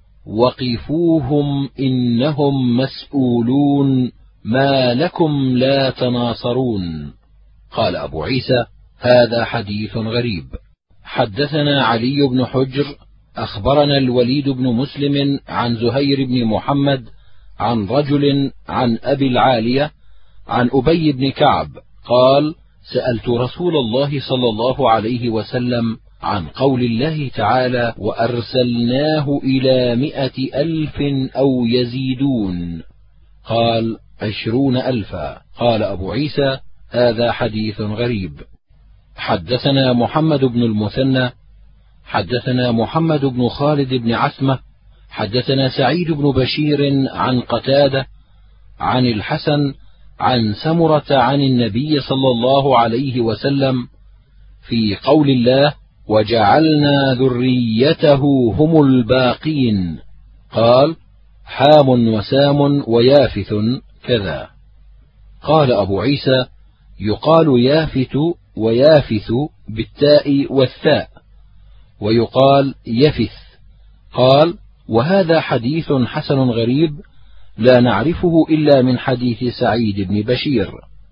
وقفوهم إنهم مسؤولون ما لكم لا تناصرون. قال أبو عيسى: هذا حديث غريب. حدثنا علي بن حجر أخبرنا الوليد بن مسلم عن زهير بن محمد عن رجل عن أبي العالية عن أبي بن كعب قال: سألت رسول الله صلى الله عليه وسلم عن قول الله تعالى: وأرسلناه إلى 100,000 أو يزيدون. قال: 20,000. قال أبو عيسى: هذا حديث غريب. حدثنا محمد بن المثنى حدثنا محمد بن خالد بن عسمة حدثنا سعيد بن بشير عن قتادة عن الحسن عن سمرة عن النبي صلى الله عليه وسلم في قول الله: وجعلنا ذريته هم الباقين. قال: حام وسام ويافث كذا. قال أبو عيسى: يقال يافت ويافث بالتاء والثاء، ويقال يفث. قال: وهذا حديث حسن غريب لا نعرفه إلا من حديث سعيد بن بشير.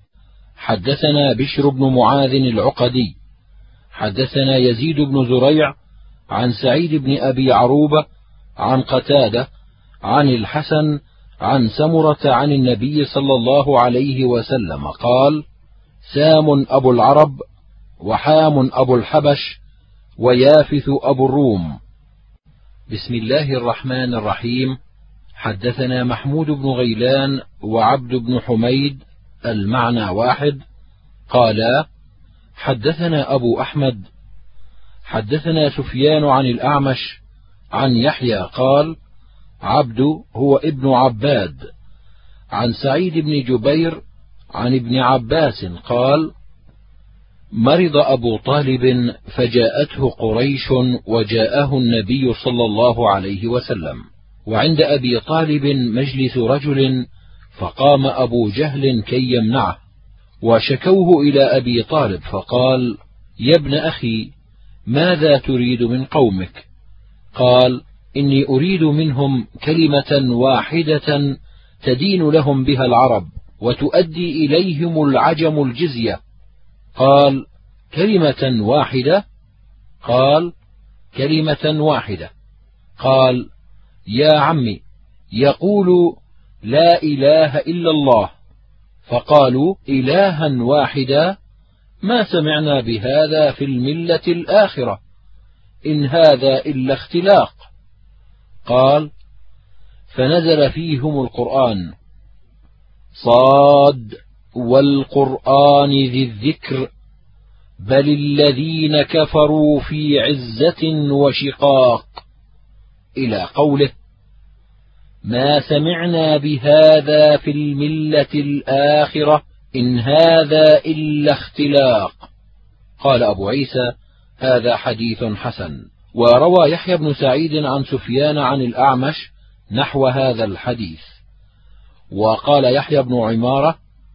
حدثنا بشر بن معاذ العقدي حدثنا يزيد بن زريع عن سعيد بن أبي عروبة عن قتادة عن الحسن عن سمرة عن النبي صلى الله عليه وسلم قال: سام أبو العرب، وحام أبو الحبش، ويافث أبو الروم. بسم الله الرحمن الرحيم. حدثنا محمود بن غيلان وعبد بن حميد المعنى واحد قالا: حدثنا أبو أحمد حدثنا سفيان عن الأعمش عن يحيى قال: عبد هو ابن عباد عن سعيد بن جبير عن ابن عباس قال: مرض أبو طالب فجاءته قريش وجاءه النبي صلى الله عليه وسلم، وعند أبي طالب مجلس رجل، فقام أبو جهل كي يمنعه، وشكوه إلى أبي طالب فقال: يا ابن أخي، ماذا تريد من قومك؟ قال: إني أريد منهم كلمة واحدة تدين لهم بها العرب وتؤدي إليهم العجم الجزية. قال: كلمة واحدة؟ قال: كلمة واحدة. قال: يا عمي، يقول لا إله إلا الله. فقالوا: إلها واحدا، ما سمعنا بهذا في الملة الآخرة، إن هذا إلا اختلاق. قال: فنزل فيهم القرآن: صاد والقرآن ذي الذكر، بل الذين كفروا في عزة وشقاق، إلى قوله: ما سمعنا بهذا في الملة الآخرة، إن هذا إلا اختلاق. قال أبو عيسى: هذا حديث حسن. وروى يحيى بن سعيد عن سفيان عن الأعمش نحو هذا الحديث. وقال يحيى بن عمارة: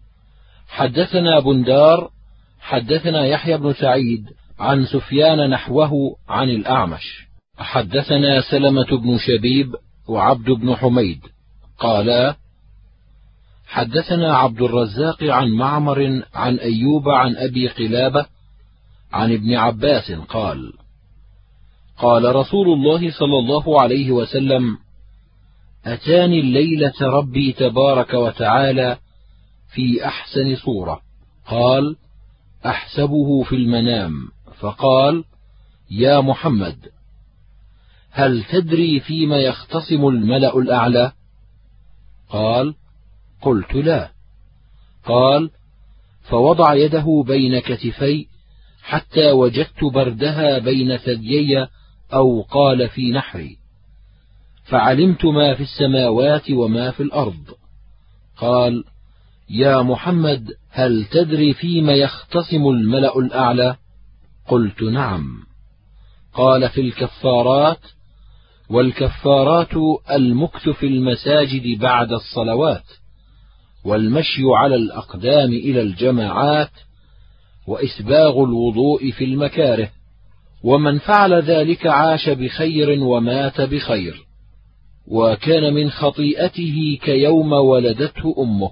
حدثنا بندار حدثنا يحيى بن سعيد عن سفيان نحوه عن الأعمش. حدثنا سلمة بن شبيب وعبد بن حميد قالا: حدثنا عبد الرزاق عن معمر عن أيوب عن أبي قلابة عن ابن عباس قال: قال رسول الله صلى الله عليه وسلم: أتاني الليلة ربي تبارك وتعالى في أحسن صورة. قال: أحسبه في المنام، فقال: يا محمد، هل تدري فيما يختصم الملأ الأعلى؟ قال: قلت: لا. قال: فوضع يده بين كتفي حتى وجدت بردها بين ثديي، أو قال في نحري، فعلمت ما في السماوات وما في الأرض. قال: يا محمد، هل تدري فيما يختصم الملأ الأعلى؟ قلت: نعم. قال: في الكفارات، والكفارات المكث في المساجد بعد الصلوات، والمشي على الأقدام إلى الجماعات، وإسباغ الوضوء في المكاره، ومن فعل ذلك عاش بخير ومات بخير، وكان من خطيئته كيوم ولدته أمه.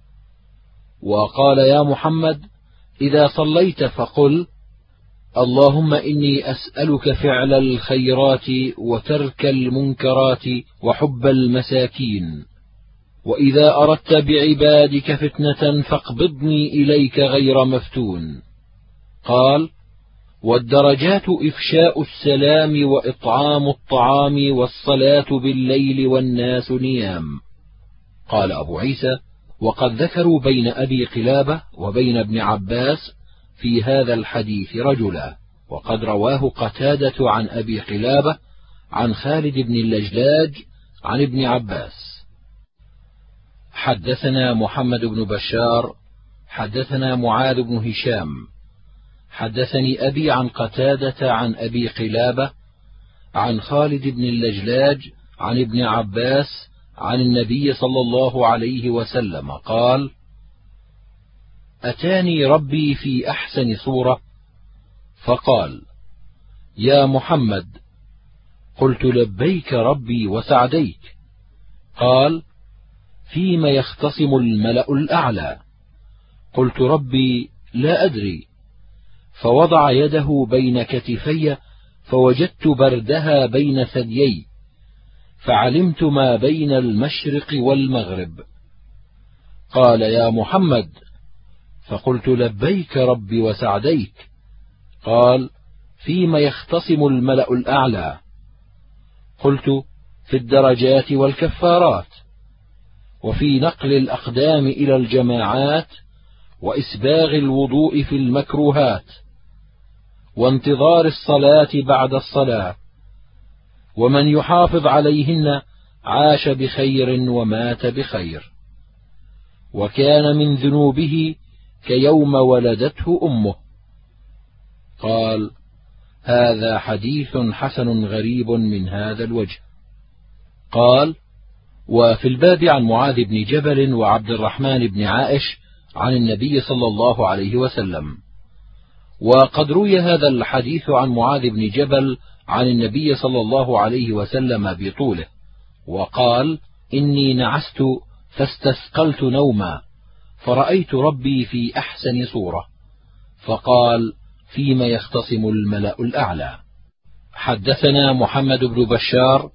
وقال: يا محمد، إذا صليت فقل: اللهم إني أسألك فعل الخيرات وترك المنكرات وحب المساكين، وإذا أردت بعبادك فتنة فاقبضني إليك غير مفتون. قال: والدرجات إفشاء السلام وإطعام الطعام والصلاة بالليل والناس نيام. قال أبو عيسى: وقد ذكروا بين أبي قلابة وبين ابن عباس في هذا الحديث رجلا، وقد رواه قتادة عن أبي قلابة عن خالد بن اللجلاج عن ابن عباس. حدثنا محمد بن بشار حدثنا معاذ بن هشام حدثني أبي عن قتادة عن أبي قلابة عن خالد بن اللجلاج عن ابن عباس عن النبي صلى الله عليه وسلم قال: أتاني ربي في أحسن صورة، فقال: يا محمد. قلت: لبيك ربي وسعديك. قال: فيما يختصم الملأ الأعلى؟ قلت: ربي لا أدري. فوضع يده بين كتفي فوجدت بردها بين ثديي، فعلمت ما بين المشرق والمغرب. قال: يا محمد. فقلت: لبيك ربي وسعديك. قال: فيما يختصم الملأ الأعلى؟ قلت: في الدرجات والكفارات، وفي نقل الأقدام إلى الجماعات، وإسباغ الوضوء في المكروهات، وانتظار الصلاة بعد الصلاة، ومن يحافظ عليهن عاش بخير ومات بخير، وكان من ذنوبه كيوم ولدته أمه. قال: هذا حديث حسن غريب من هذا الوجه. قال: وفي الباب عن معاذ بن جبل وعبد الرحمن بن عائش عن النبي صلى الله عليه وسلم. وقد روي هذا الحديث عن معاذ بن جبل عن النبي صلى الله عليه وسلم بطوله، وقال: إني نعست فاستثقلت نوما، فرأيت ربي في أحسن صورة، فقال: فيما يختصم الملأ الأعلى. حدثنا محمد بن بشار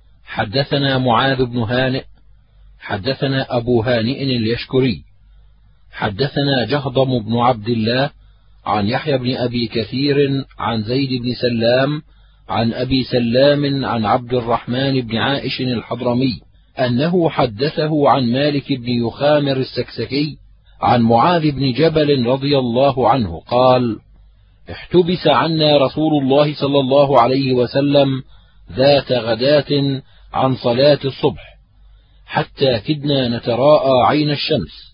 حدثنا معاذ بن هانئ حدثنا أبو هانئ اليشكري حدثنا جهضم بن عبد الله عن يحيى بن أبي كثير عن زيد بن سلام عن أبي سلام عن عبد الرحمن بن عائش الحضرمي أنه حدثه عن مالك بن يخامر السكسكي عن معاذ بن جبل رضي الله عنه قال: احتبس عنا رسول الله صلى الله عليه وسلم ذات غداة عن صلاة الصبح حتى كدنا نتراءى عين الشمس،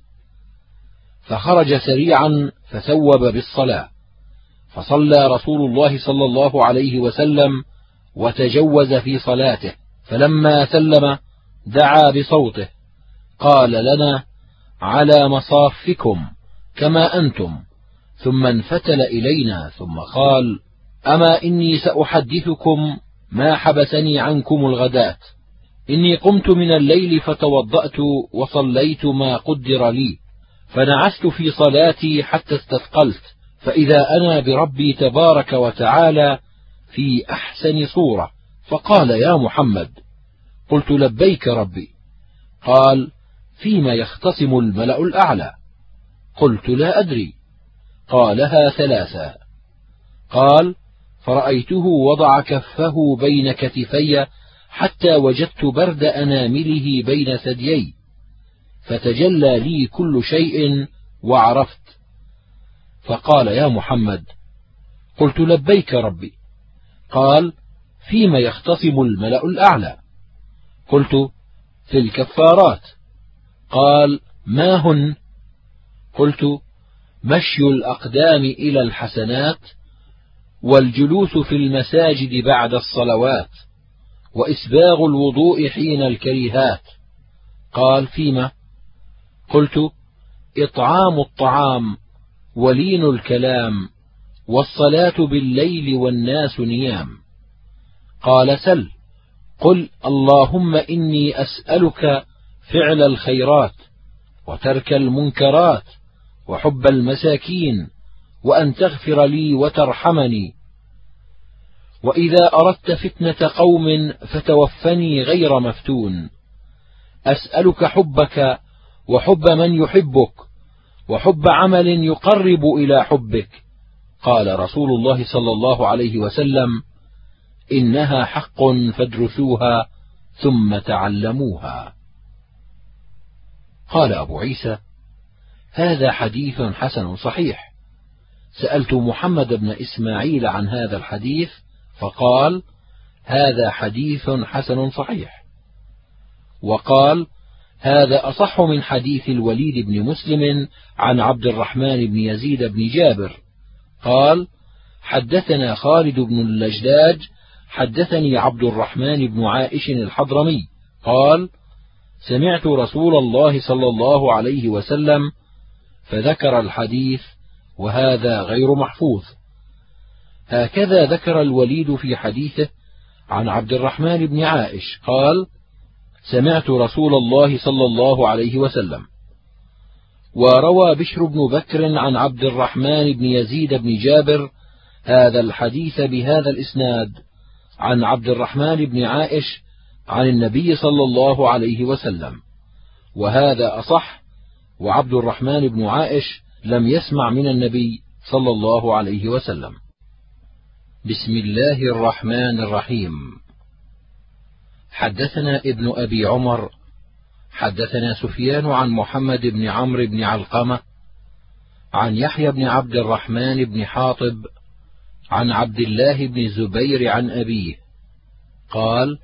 فخرج سريعا فثوب بالصلاة، فصلى رسول الله صلى الله عليه وسلم وتجوز في صلاته، فلما سلم دعا بصوته قال لنا: على مصافكم كما أنتم، ثم انفتل إلينا ثم قال: أما إني سأحدثكم ما حبسني عنكم الغداة. إني قمت من الليل فتوضأت وصليت ما قدر لي، فنعست في صلاتي حتى استثقلت، فإذا أنا بربي تبارك وتعالى في أحسن صورة، فقال: يا محمد. قلت: لبيك ربي. قال: فيما يختصم الملأ الأعلى؟ قلت: لا أدري. قالها ثلاثا. قال: فرأيته وضع كفه بين كتفي حتى وجدت برد أنامله بين ثديي، فتجلى لي كل شيء وعرفت. فقال: يا محمد. قلت: لبيك ربي. قال: فيما يختصم الملأ الأعلى؟ قلت: في الكفارات. قال: ما هن؟ قلت: مشي الأقدام إلى الحسنات، والجلوس في المساجد بعد الصلوات، وإسباغ الوضوء حين الكريهات. قال: فيما؟ قلت: إطعام الطعام، ولين الكلام، والصلاة بالليل والناس نيام. قال: سل. قل: اللهم إني أسألك فعل الخيرات، وترك المنكرات، وحب المساكين، وأن تغفر لي وترحمني، وإذا أردت فتنة قوم فتوفني غير مفتون. أسألك حبك وحب من يحبك، وحب عمل يقرب إلى حبك. قال رسول الله صلى الله عليه وسلم: إنها حق فادرسوها ثم تعلموها. قال أبو عيسى: هذا حديث حسن صحيح. سألت محمد بن إسماعيل عن هذا الحديث فقال: هذا حديث حسن صحيح. وقال: هذا أصح من حديث الوليد بن مسلم عن عبد الرحمن بن يزيد بن جابر. قال: حدثنا خالد بن اللجلاج حدثني عبد الرحمن بن عائش الحضرمي قال: سمعت رسول الله صلى الله عليه وسلم، فذكر الحديث، وهذا غير محفوظ. هكذا ذكر الوليد في حديثه عن عبد الرحمن بن عائش قال: سمعت رسول الله صلى الله عليه وسلم. وروى بشر بن بكر عن عبد الرحمن بن يزيد بن جابر هذا الحديث بهذا الإسناد عن عبد الرحمن بن عائش عن النبي صلى الله عليه وسلم، وهذا أصح، وعبد الرحمن بن عائش لم يسمع من النبي صلى الله عليه وسلم. بسم الله الرحمن الرحيم. حدثنا ابن أبي عمر حدثنا سفيان عن محمد بن عمرو بن علقمة عن يحيى بن عبد الرحمن بن حاطب عن عبد الله بن الزبير عن أبيه قال: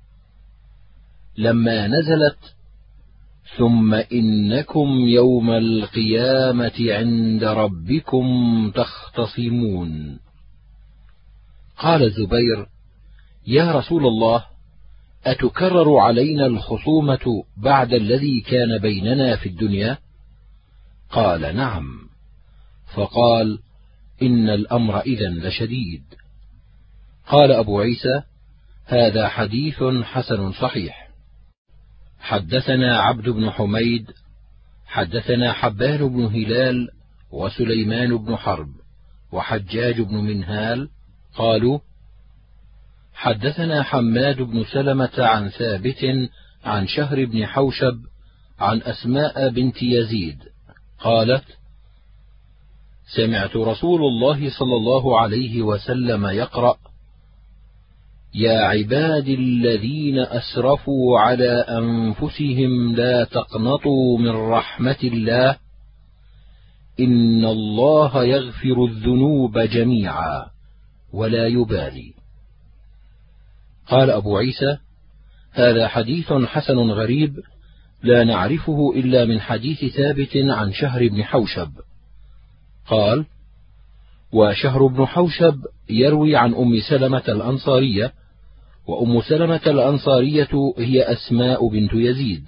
لما نزلت: ثم إنكم يوم القيامة عند ربكم تختصمون، قال الزبير: يا رسول الله، أتكرر علينا الخصومة بعد الذي كان بيننا في الدنيا؟ قال: نعم. فقال: إن الأمر إذن لشديد. قال أبو عيسى: هذا حديث حسن صحيح. حدثنا عبد بن حميد حدثنا حبان بن هلال وسليمان بن حرب وحجاج بن منهال قالوا: حدثنا حماد بن سلمة عن ثابت عن شهر بن حوشب عن أسماء بنت يزيد قالت: سمعت رسول الله صلى الله عليه وسلم يقرأ: يا عبادي الذين أسرفوا على أنفسهم لا تقنطوا من رحمة الله إن الله يغفر الذنوب جميعا ولا يبالي. قال أبو عيسى: هذا حديث حسن غريب لا نعرفه إلا من حديث ثابت عن شهر بن حوشب. قال: وشهر بن حوشب يروي عن أم سلمة الأنصارية، وأم سلمة الأنصارية هي أسماء بنت يزيد.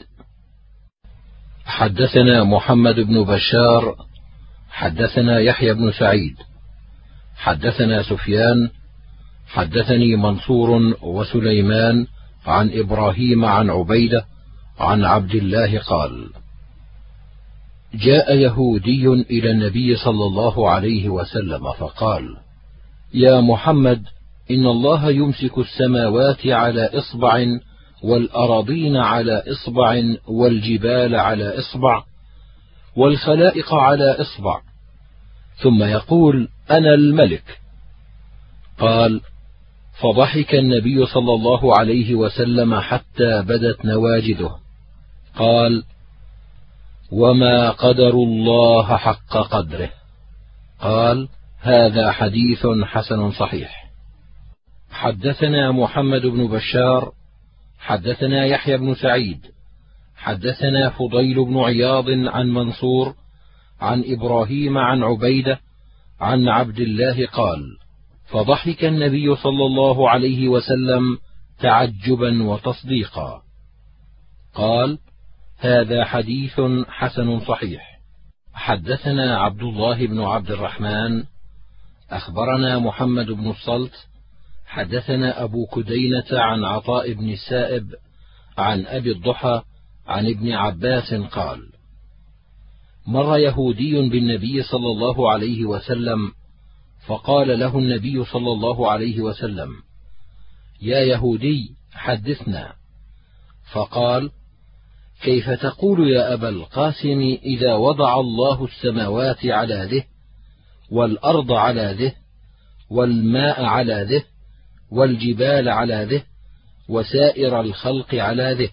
حدثنا محمد بن بشار حدثنا يحيى بن سعيد حدثنا سفيان حدثني منصور وسليمان عن إبراهيم عن عبيدة عن عبد الله قال: جاء يهودي إلى النبي صلى الله عليه وسلم فقال: يا محمد، إن الله يمسك السماوات على إصبع والأراضين على إصبع والجبال على إصبع والخلائق على إصبع، ثم يقول: أنا الملك. قال: فضحك النبي صلى الله عليه وسلم حتى بدت نواجذه. قال: وما قدر الله حق قدره. قال: هذا حديث حسن صحيح. حدثنا محمد بن بشار حدثنا يحيى بن سعيد حدثنا فضيل بن عياض عن منصور عن إبراهيم عن عبيدة عن عبد الله قال: فضحك النبي صلى الله عليه وسلم تعجبا وتصديقا. قال: هذا حديث حسن صحيح. حدثنا عبد الله بن عبد الرحمن أخبرنا محمد بن الصلت حدثنا أبو كدينة عن عطاء بن السائب عن أبي الضحى عن ابن عباس قال: مر يهودي بالنبي صلى الله عليه وسلم فقال له النبي صلى الله عليه وسلم: يا يهودي، حدثنا. فقال: كيف تقول يا أبا القاسم إذا وضع الله السماوات على ذه والأرض على ذه والماء على ذه والجبال على ذه وسائر الخلق على ذه؟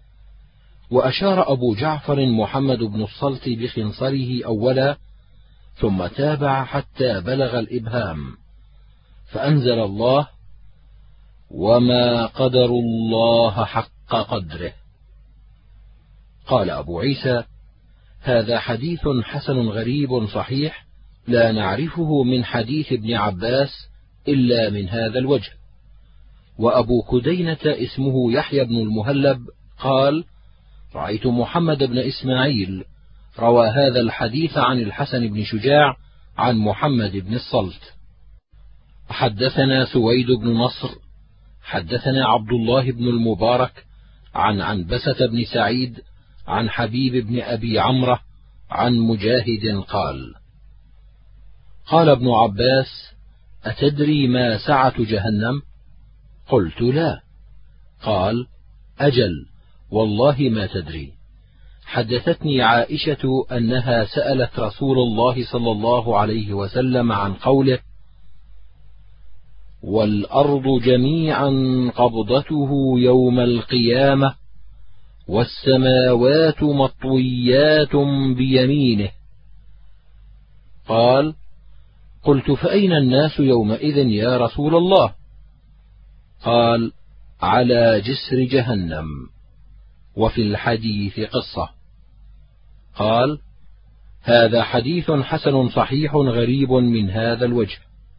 وأشار أبو جعفر محمد بن الصلت بخنصره أولا، ثم تابع حتى بلغ الإبهام، فأنزل الله: وما قدر الله حق قدره. قال أبو عيسى: هذا حديث حسن غريب صحيح لا نعرفه من حديث ابن عباس إلا من هذا الوجه. وأبو كدينة اسمه يحيى بن المهلب قال: رأيت محمد بن إسماعيل روى هذا الحديث عن الحسن بن شجاع عن محمد بن الصلت. حدثنا سويد بن نصر حدثنا عبد الله بن المبارك عن عنبسة بن سعيد عن حبيب بن أبي عمرة عن مجاهد قال: قال ابن عباس: أتدري ما سعة جهنم؟ قلت: لا. قال: أجل، والله ما تدري. حدثتني عائشة أنها سألت رسول الله صلى الله عليه وسلم عن قوله: والأرض جميعا قبضته يوم القيامة والسماوات مطويات بيمينه. قال: قلت: فأين الناس يومئذ يا رسول الله؟ قال: على جسر جهنم. وفي الحديث قصة. قال: هذا حديث حسن صحيح غريب من هذا الوجه.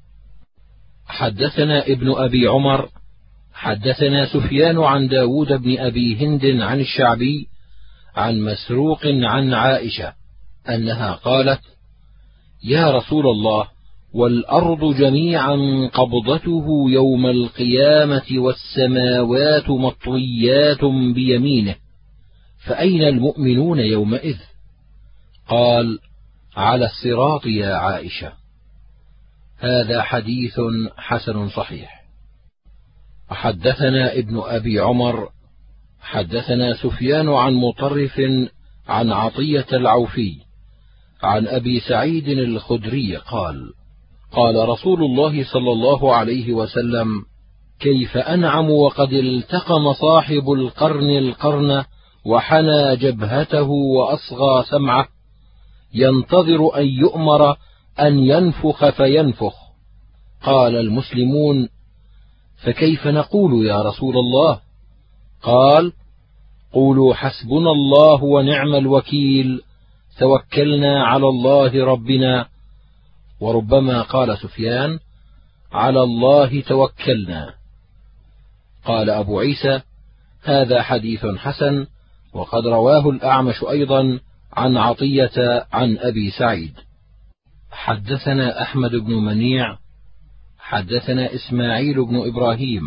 حدثنا ابن أبي عمر حدثنا سفيان عن داود بن أبي هند عن الشعبي عن مسروق عن عائشة أنها قالت: يا رسول الله، والأرض جميعا قبضته يوم القيامة والسماوات مطويات بيمينه، فأين المؤمنون يومئذ؟ قال: على الصراط يا عائشة. هذا حديث حسن صحيح. حدثنا ابن أبي عمر حدثنا سفيان عن مطرف عن عطية العوفي عن أبي سعيد الخدري قال: قال رسول الله صلى الله عليه وسلم: كيف أنعم وقد التقم صاحب القرن القرن وحنى جبهته وأصغى سمعه، ينتظر أن يؤمر أن ينفخ فينفخ. قال المسلمون: فكيف نقول يا رسول الله؟ قال: قولوا حسبنا الله ونعم الوكيل، توكلنا على الله ربنا. وربما قال سفيان: على الله توكلنا. قال أبو عيسى: هذا حديث حسن، وقد رواه الأعمش أيضا عن عطية عن أبي سعيد. حدثنا أحمد بن منيع حدثنا إسماعيل بن إبراهيم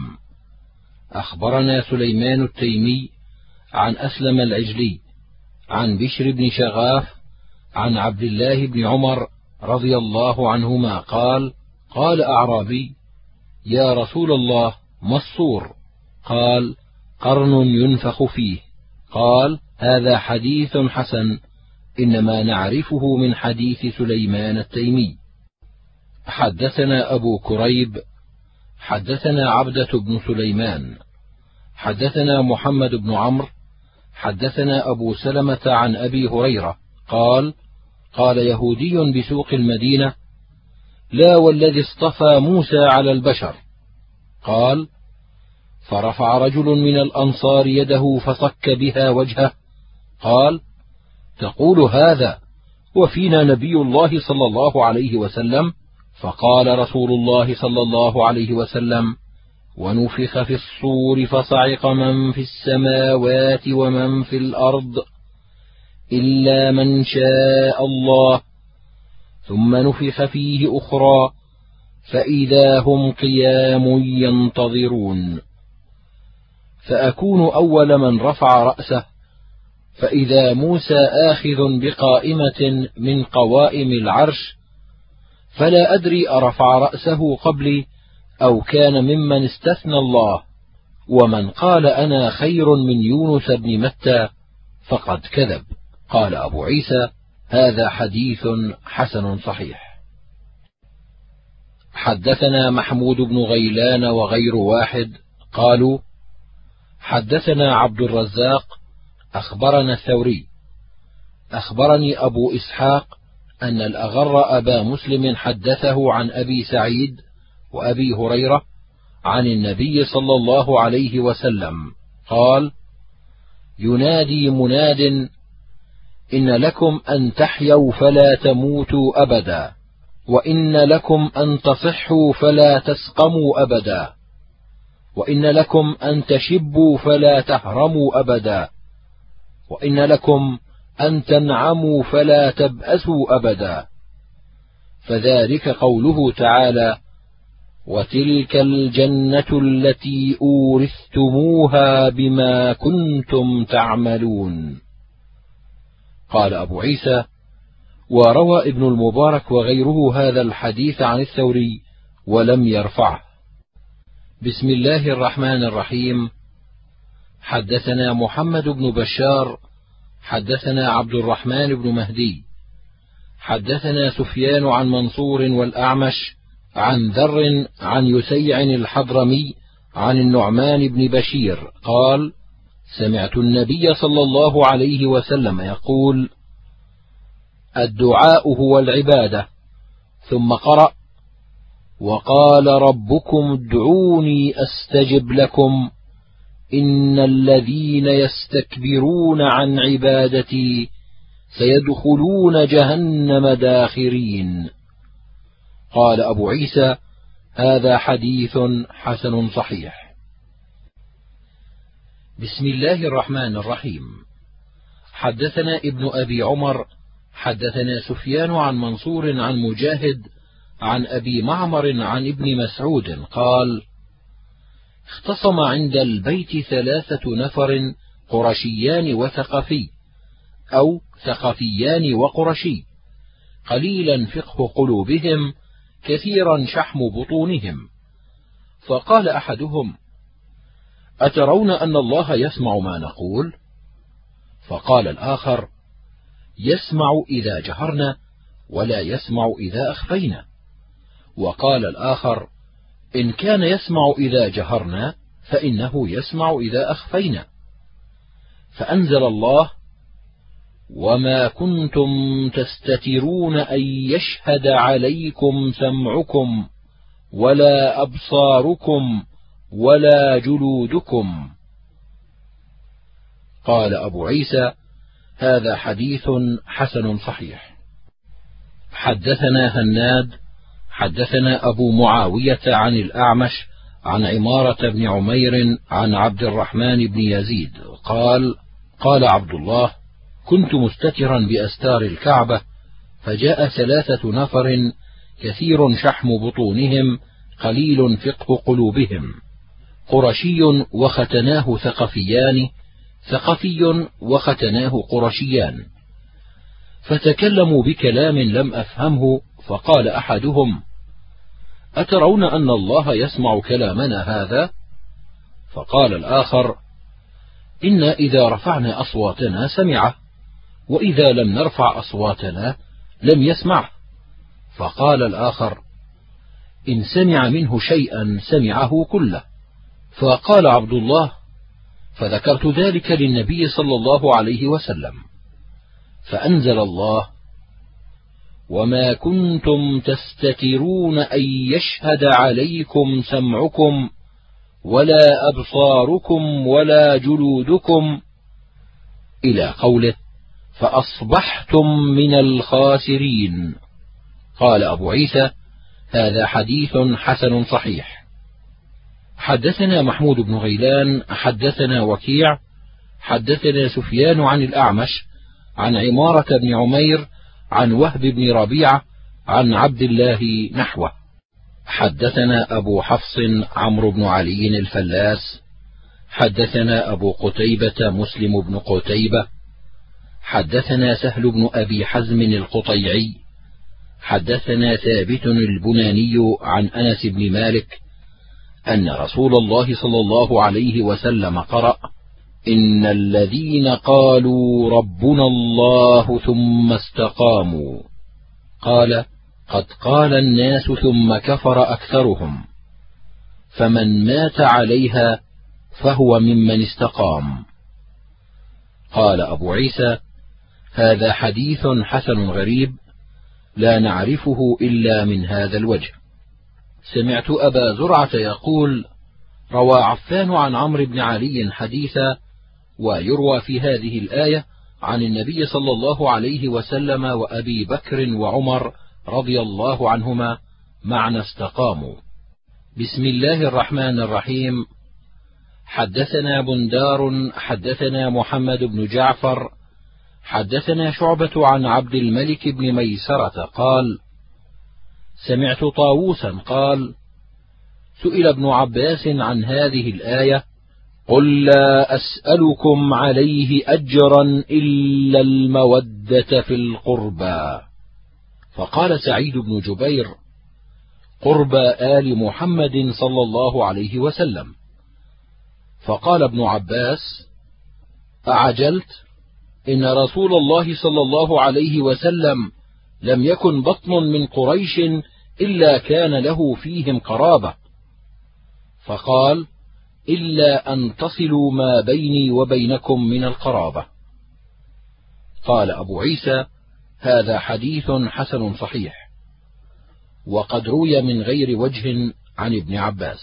أخبرنا سليمان التيمي عن أسلم العجلي عن بشر بن شغاف عن عبد الله بن عمر رضي الله عنهما قال: قال أعرابي: يا رسول الله، ما الصور؟ قال: قرن ينفخ فيه. قال: هذا حديث حسن، إنما نعرفه من حديث سليمان التيمي. حدثنا أبو كريب حدثنا عبدة بن سليمان حدثنا محمد بن عمرو حدثنا أبو سلمة عن أبي هريرة قال: قال يهودي بسوق المدينة: لا والذي اصطفى موسى على البشر. قال: فرفع رجل من الأنصار يده فصك بها وجهه. قال: تقول هذا وفينا نبي الله صلى الله عليه وسلم؟ فقال رسول الله صلى الله عليه وسلم: ونفخ في الصور فصعق من في السماوات ومن في الأرض إلا من شاء الله، ثم نفخ فيه أخرى فإذا هم قيام ينتظرون، فأكون أول من رفع رأسه، فإذا موسى آخذ بقائمة من قوائم العرش، فلا أدري أرفع رأسه قبلي أو كان ممن استثنى الله، ومن قال أنا خير من يونس بن متى فقد كذب. قال أبو عيسى: هذا حديث حسن صحيح. حدثنا محمود بن غيلان وغير واحد قالوا: حدثنا عبد الرزاق أخبرنا الثوري أخبرني أبو إسحاق أن الأغر أبا مسلم حدثه عن أبي سعيد وأبي هريرة عن النبي صلى الله عليه وسلم قال: ينادي مناد: إن لكم أن تحيوا فلا تموتوا أبدا، وإن لكم أن تصحوا فلا تسقموا أبدا، وإن لكم أن تشبوا فلا تهرموا أبدا، وإن لكم أن تنعموا فلا تبأسوا أبدا. فذلك قوله تعالى: وتلك الجنة التي أورثتموها بما كنتم تعملون. قال أبو عيسى: وروى ابن المبارك وغيره هذا الحديث عن الثوري ولم يرفعه. بسم الله الرحمن الرحيم. حدثنا محمد بن بشار حدثنا عبد الرحمن بن مهدي حدثنا سفيان عن منصور والأعمش عن ذر عن يسيع الحضرمي عن النعمان بن بشير قال: سمعت النبي صلى الله عليه وسلم يقول: الدعاء هو العبادة. ثم قرأ: وقال ربكم ادعوني أستجب لكم إن الذين يستكبرون عن عبادتي سيدخلون جهنم داخرين. قال أبو عيسى: هذا حديث حسن صحيح. بسم الله الرحمن الرحيم. حدثنا ابن أبي عمر حدثنا سفيان عن منصور عن مجاهد عن أبي معمر عن ابن مسعود قال: اختصم عند البيت 3 نفر قرشيان وثقفي، أو ثقفيان وقرشي، قليلا فقه قلوبهم كثيرا شحم بطونهم. فقال أحدهم: أترون أن الله يسمع ما نقول؟ فقال الآخر: يسمع إذا جهرنا ولا يسمع إذا أخفينا. وقال الآخر: إن كان يسمع إذا جهرنا فإنه يسمع إذا أخفينا. فأنزل الله: وما كنتم تستترون أن يشهد عليكم سمعكم ولا أبصاركم ولا جلودكم. قال أبو عيسى: هذا حديث حسن صحيح. حدثنا هناد حدثنا أبو معاوية عن الأعمش عن عمارة بن عمير عن عبد الرحمن بن يزيد قال: قال عبد الله: كنت مستترا بأستار الكعبة، فجاء 3 نفر كثير شحم بطونهم قليل فقه قلوبهم، قرشي وختناه ثقفيان، ثقفي وختناه قرشيان، فتكلموا بكلام لم أفهمه، فقال أحدهم: أترون أن الله يسمع كلامنا هذا؟ فقال الآخر: إنا إذا رفعنا أصواتنا سمعه، وإذا لم نرفع أصواتنا لم يسمعه. فقال الآخر: إن سمع منه شيئا سمعه كله. فقال عبد الله: فذكرت ذلك للنبي صلى الله عليه وسلم، فأنزل الله: وما كنتم تستترون أن يشهد عليكم سمعكم ولا أبصاركم ولا جلودكم، إلى قوله: فأصبحتم من الخاسرين. قال أبو عيسى: هذا حديث حسن صحيح. حدثنا محمود بن غيلان حدثنا وكيع حدثنا سفيان عن الأعمش عن عمارة بن عمير عن وهب بن ربيعة عن عبد الله نحوه. حدثنا أبو حفص عمرو بن علي الفلاس حدثنا أبو قتيبة مسلم بن قتيبة حدثنا سهل بن أبي حزم القطيعي حدثنا ثابت البناني عن أنس بن مالك أن رسول الله صلى الله عليه وسلم قرأ: إن الذين قالوا ربنا الله ثم استقاموا، قال: قد قال الناس ثم كفر أكثرهم، فمن مات عليها فهو ممن استقام. قال أبو عيسى: هذا حديث حسن غريب لا نعرفه إلا من هذا الوجه. سمعت أبا زرعة يقول: روى عفان عن عمرو بن علي حديثا، ويروى في هذه الآية عن النبي صلى الله عليه وسلم وأبي بكر وعمر رضي الله عنهما معنى استقاموا. بسم الله الرحمن الرحيم. حدثنا بندار حدثنا محمد بن جعفر حدثنا شعبة عن عبد الملك بن ميسرة قال: سمعت طاووسا قال: سئل ابن عباس عن هذه الآية: قل لا أسألكم عليه أجرا إلا المودة في القربى. فقال سعيد بن جبير: قربى آل محمد صلى الله عليه وسلم. فقال ابن عباس: أعجلت؟ إن رسول الله صلى الله عليه وسلم لم يكن بطن من قريش إلا كان له فيهم قرابة. فقال: إلا أن تصلوا ما بيني وبينكم من القرابة. قال أبو عيسى: هذا حديث حسن صحيح، وقد روي من غير وجه عن ابن عباس.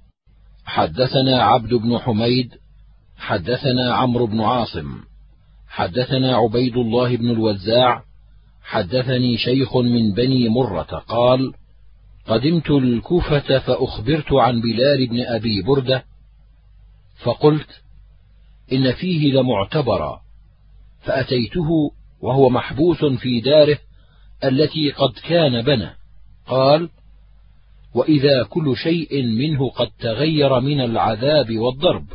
حدثنا عبد بن حميد حدثنا عمرو بن عاصم حدثنا عبيد الله بن الوزاع حدثني شيخ من بني مرة قال: قدمت الكوفة فأخبرت عن بلال بن أبي بردة، فقلت: إن فيه لمعتبرا، فأتيته وهو محبوس في داره التي قد كان بنى. قال: وإذا كل شيء منه قد تغير من العذاب والضرب،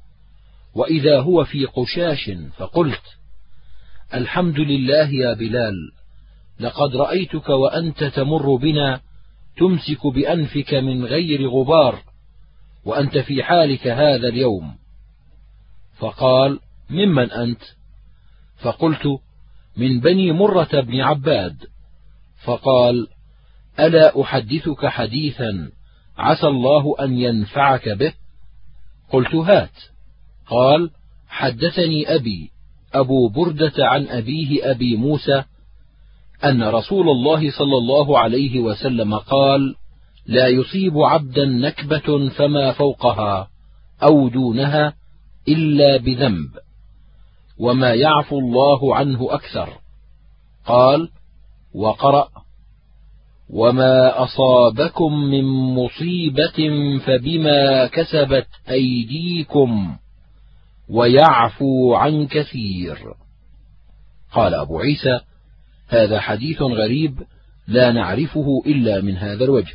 وإذا هو في قشاش. فقلت: الحمد لله يا بلال، لقد رأيتك وأنت تمر بنا تمسك بأنفك من غير غبار، وأنت في حالك هذا اليوم. فقال: ممن أنت؟ فقلت: من بني مرة بن عباد، فقال: ألا أحدثك حديثا عسى الله أن ينفعك به؟ قلت: هات. قال: حدثني أبي أبو بردة عن أبيه أبي موسى أن رسول الله صلى الله عليه وسلم قال: لا يصيب عبدا نكبة فما فوقها أو دونها إلا بذنب، وما يعفو الله عنه أكثر. قال: وقرأ: وما أصابكم من مصيبة فبما كسبت أيديكم ويعفو عن كثير. قال أبو عيسى: هذا حديث غريب لا نعرفه إلا من هذا الوجه.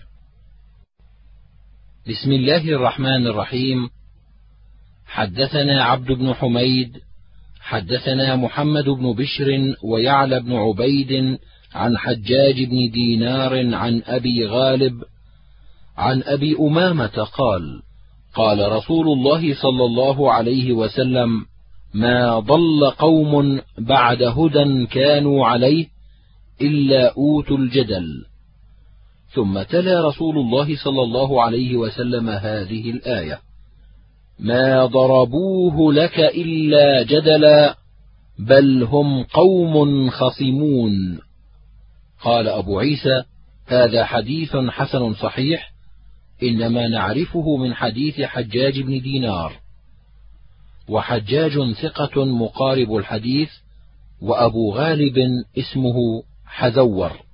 بسم الله الرحمن الرحيم. حدثنا عبد بن حميد حدثنا محمد بن بشر ويعلى بن عبيد عن حجاج بن دينار عن أبي غالب عن أبي أمامة قال: قال رسول الله صلى الله عليه وسلم: ما ضل قوم بعد هدى كانوا عليه إلا أوتوا الجدل. ثم تلا رسول الله صلى الله عليه وسلم هذه الآية: ما ضربوه لك إلا جدلا بل هم قوم خصمون. قال أبو عيسى: هذا حديث حسن صحيح، إنما نعرفه من حديث حجاج بن دينار، وحجاج ثقة مقارب الحديث، وأبو غالب اسمه حزور.